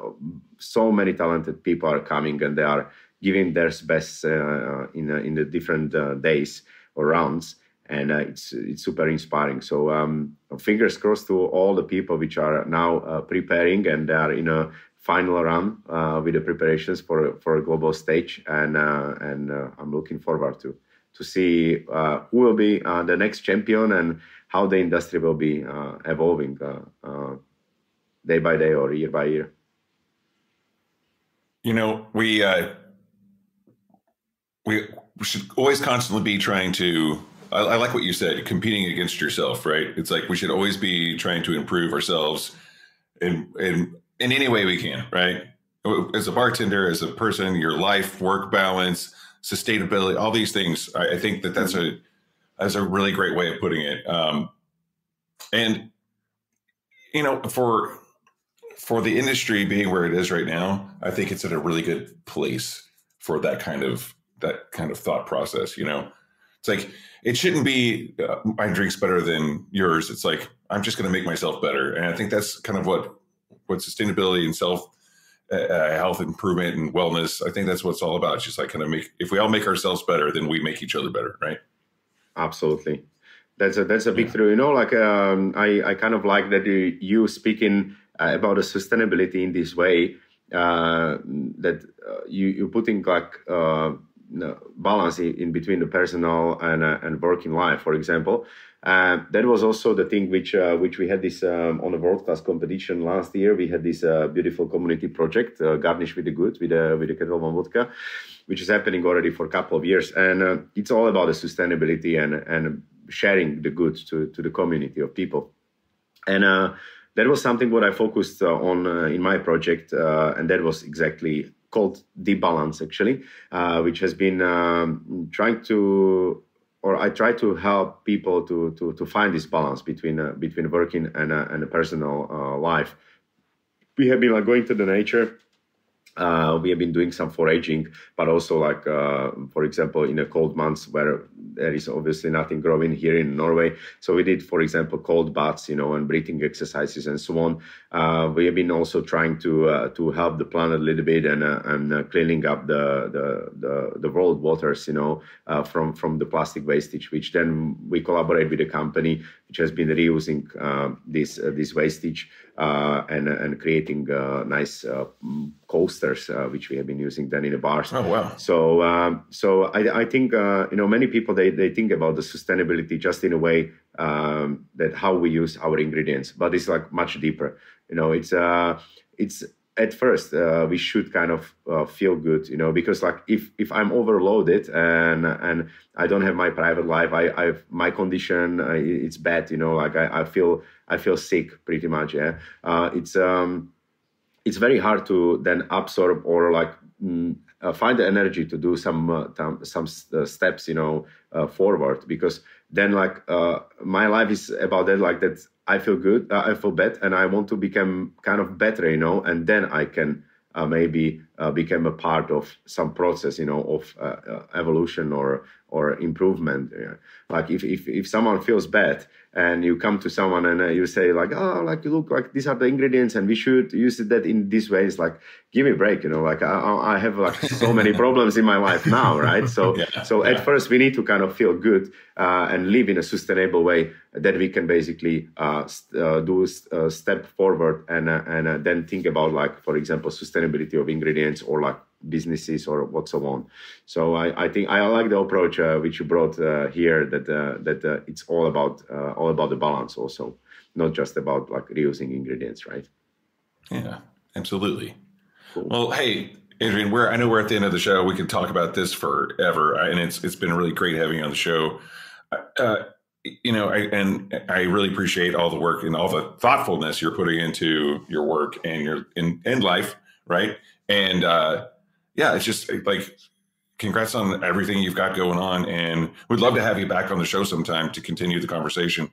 Speaker 11: so many talented people are coming, and they are giving their best uh, in uh, in the different uh, days or rounds, and uh, it's it's super inspiring. So um, fingers crossed to all the people which are now uh, preparing and are in a final run uh, with the preparations for for a global stage, and uh, and uh, I'm looking forward to to see uh, who will be uh, the next champion, and how the industry will be uh, evolving uh, uh, day by day or year by year.
Speaker 9: You know, we uh, we should always constantly be trying to. I, I like what you said, competing against yourself, right? It's like we should always be trying to improve ourselves in in in any way we can, right? as a bartender, as a person, your life, work balance, sustainability, all these things. I, I think that that's a that's a really great way of putting it. Um, and you know, for for the industry being where it is right now, I think it's in a really good place for that kind of that kind of thought process. You know, it's like it shouldn't be uh, my drink's better than yours. It's like I'm just going to make myself better, and I think that's kind of what what sustainability and self uh, health improvement and wellness. I think that's what it's all about. It's just like kind of make if we all make ourselves better, then we make each other better, right?
Speaker 11: Absolutely. That's a that's a big yeah. through. You know, like um, I I kind of like that you, you speaking uh, about the sustainability in this way. Uh, that uh, you you putting like uh, balance in, in between the personal and uh, and working life, for example. Uh, that was also the thing which uh, which we had this um, on a world class competition last year. We had this uh, beautiful community project, uh, Garnish with the Good, with the with the Kettle One vodka, which is happening already for a couple of years, and uh, it's all about the sustainability and and sharing the goods to, to the community of people. And uh, that was something what I focused uh, on uh, in my project. Uh, and that was exactly called Deep Balance, actually, uh, which has been um, trying to, or I try to help people to to, to find this balance between uh, between working and, uh, and a personal uh, life. We have been like going to the nature. Uh, we have been doing some foraging, but also like, uh, for example, in the cold months where there is obviously nothing growing here in Norway. So we did, for example, cold baths, you know, and breathing exercises and so on. Uh, we have been also trying to uh, to help the planet a little bit and uh, and uh, cleaning up the the the, the world waters, you know, uh, from from the plastic wastage. Which then we collaborate with a company which has been reusing uh, this uh, this wastage uh, and and creating uh, nice uh, coasters, uh, which we have been using then in the bars.
Speaker 9: Oh wow!
Speaker 11: So um, so I I think uh, you know many people they they think about the sustainability just in a way um, that how we use our ingredients, but it's like much deeper. You know, it's uh, it's at first uh, we should kind of uh, feel good, you know, because like if if I'm overloaded and and I don't have my private life, I I've my condition uh, it's bad, you know, like I, I feel I feel sick pretty much. Yeah, uh, it's um it's very hard to then absorb or like mm, uh, find the energy to do some uh, some, some uh, steps, you know, uh, forward, because then like uh, my life is about that, like that. I feel good, uh, I feel bad, and I want to become kind of better, you know, and then I can uh, maybe uh, become a part of some process, you know, of uh, uh, evolution or or improvement. Yeah. Like if, if if someone feels bad and you come to someone and uh, you say like, oh, like you look like these are the ingredients and we should use that in this way. It's like, give me a break, you know, like I, I have like so many problems in my life now, right? So yeah, so yeah. At first we need to kind of feel good uh, and live in a sustainable way that we can basically uh, uh, do a step forward and uh, and uh, then think about like, for example, sustainability of ingredients or like businesses or what so on. So I, I think I like the approach uh, which you brought uh, here, that uh, that uh, it's all about uh, all about the balance also, not just about like reusing ingredients, right?
Speaker 9: Yeah, absolutely. Cool. Well, hey, Adrian, we're I know we're at the end of the show. We could talk about this forever, and it's it's been really great having you on the show. Uh, you know, I, and I really appreciate all the work and all the thoughtfulness you're putting into your work and your in, in life, right? And uh, yeah, it's just like, congrats on everything you've got going on, and we'd love to have you back on the show sometime to continue the conversation.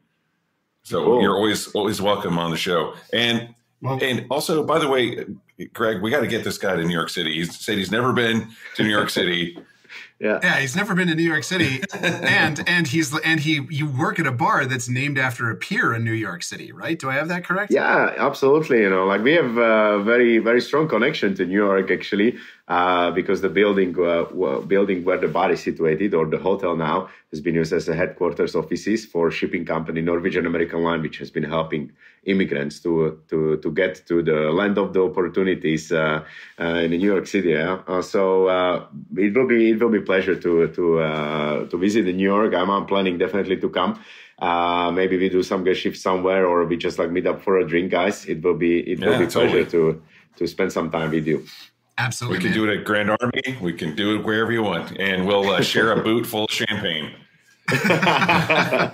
Speaker 9: So cool. You're always always welcome on the show. And well, and also, by the way, Greg, we got to get this guy to New York City. He's said he's never been to New York City.
Speaker 10: Yeah. Yeah, he's never been to New York City, and and he's and he you work at a bar that's named after a pier in New York City, right? Do I have that correct?
Speaker 11: Yeah, absolutely. You know, like we have a very very strong connection to New York actually, uh, because the building uh, building where the bar is situated, or the hotel now, has been used as a headquarters offices for shipping company Norwegian American Line, which has been helping immigrants to to to get to the land of the opportunities uh, uh, in New York City. Yeah? Uh, so uh, it will be it will be a pleasure to to uh, to visit New York. I'm, I'm planning definitely to come. Uh, maybe we do some guest shift somewhere, or we just like meet up for a drink, guys. It will be it yeah, will be a pleasure to to spend some time with you.
Speaker 10: Absolutely,
Speaker 9: we can do it at Grand Army. We can do it wherever you want, and we'll uh, share a boot full of champagne.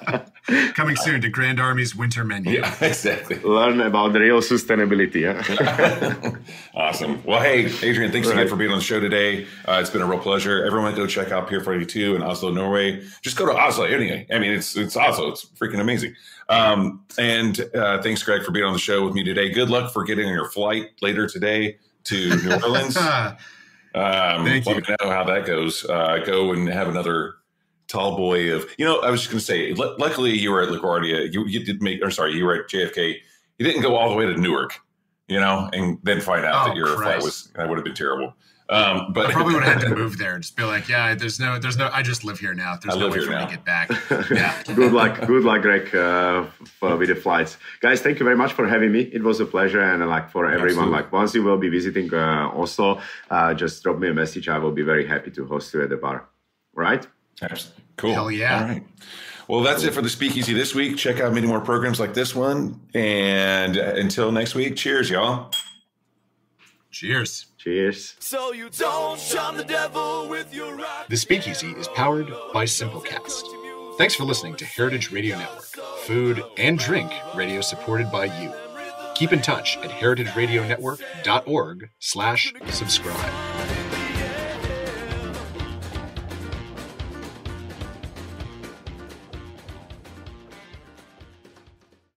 Speaker 10: Coming soon to Grand Army's winter menu.
Speaker 9: Yeah, exactly.
Speaker 11: Learn about the real sustainability. Yeah.
Speaker 9: Awesome. Well, hey, Adrian, thanks
Speaker 11: right.
Speaker 9: again for being on the show today. Uh, it's been a real pleasure. Everyone go check out Pier forty-two in Oslo, Norway. Just go to Oslo anyway. I mean, it's it's Oslo. It's freaking amazing. Um, and uh, thanks, Greg, for being on the show with me today. Good luck for getting on your flight later today to New Orleans. um,
Speaker 10: Thank
Speaker 9: let
Speaker 10: you.
Speaker 9: me know how that goes. Uh, go and have another tall boy of, you know, I was just going to say, l- luckily you were at LaGuardia. You, you did make, or sorry, you were at J F K. You didn't go all the way to Newark, you know, and then find out
Speaker 10: Oh,
Speaker 9: that your
Speaker 10: Christ.
Speaker 9: flight was, that would have been terrible. Um, but
Speaker 10: I probably would have had to move there and just be like, yeah, there's no, there's no, I just live here now. There's
Speaker 9: I
Speaker 10: no
Speaker 9: live
Speaker 10: way
Speaker 9: here
Speaker 10: for me
Speaker 9: now.
Speaker 10: to get back. Yeah.
Speaker 11: Good luck. Good luck, Greg, uh, for, with the flights. Guys, thank you very much for having me. It was a pleasure. And uh, like for everyone,
Speaker 9: Absolutely.
Speaker 11: like once you will be visiting uh, Oslo, uh, just drop me a message. I will be very happy to host you at the bar. All right?
Speaker 9: Absolutely. Cool.
Speaker 10: Hell yeah.
Speaker 9: All right. Well, that's it for the Speakeasy this week. Check out many more programs like this one. And uh, until next week, cheers, y'all.
Speaker 10: Cheers.
Speaker 11: Cheers.
Speaker 8: So you don't shun the devil with your rock.
Speaker 10: The Speakeasy is powered by Simplecast. Thanks for listening to Heritage Radio Network, food and drink radio supported by you. Keep in touch at heritageradionetwork.org slash subscribe.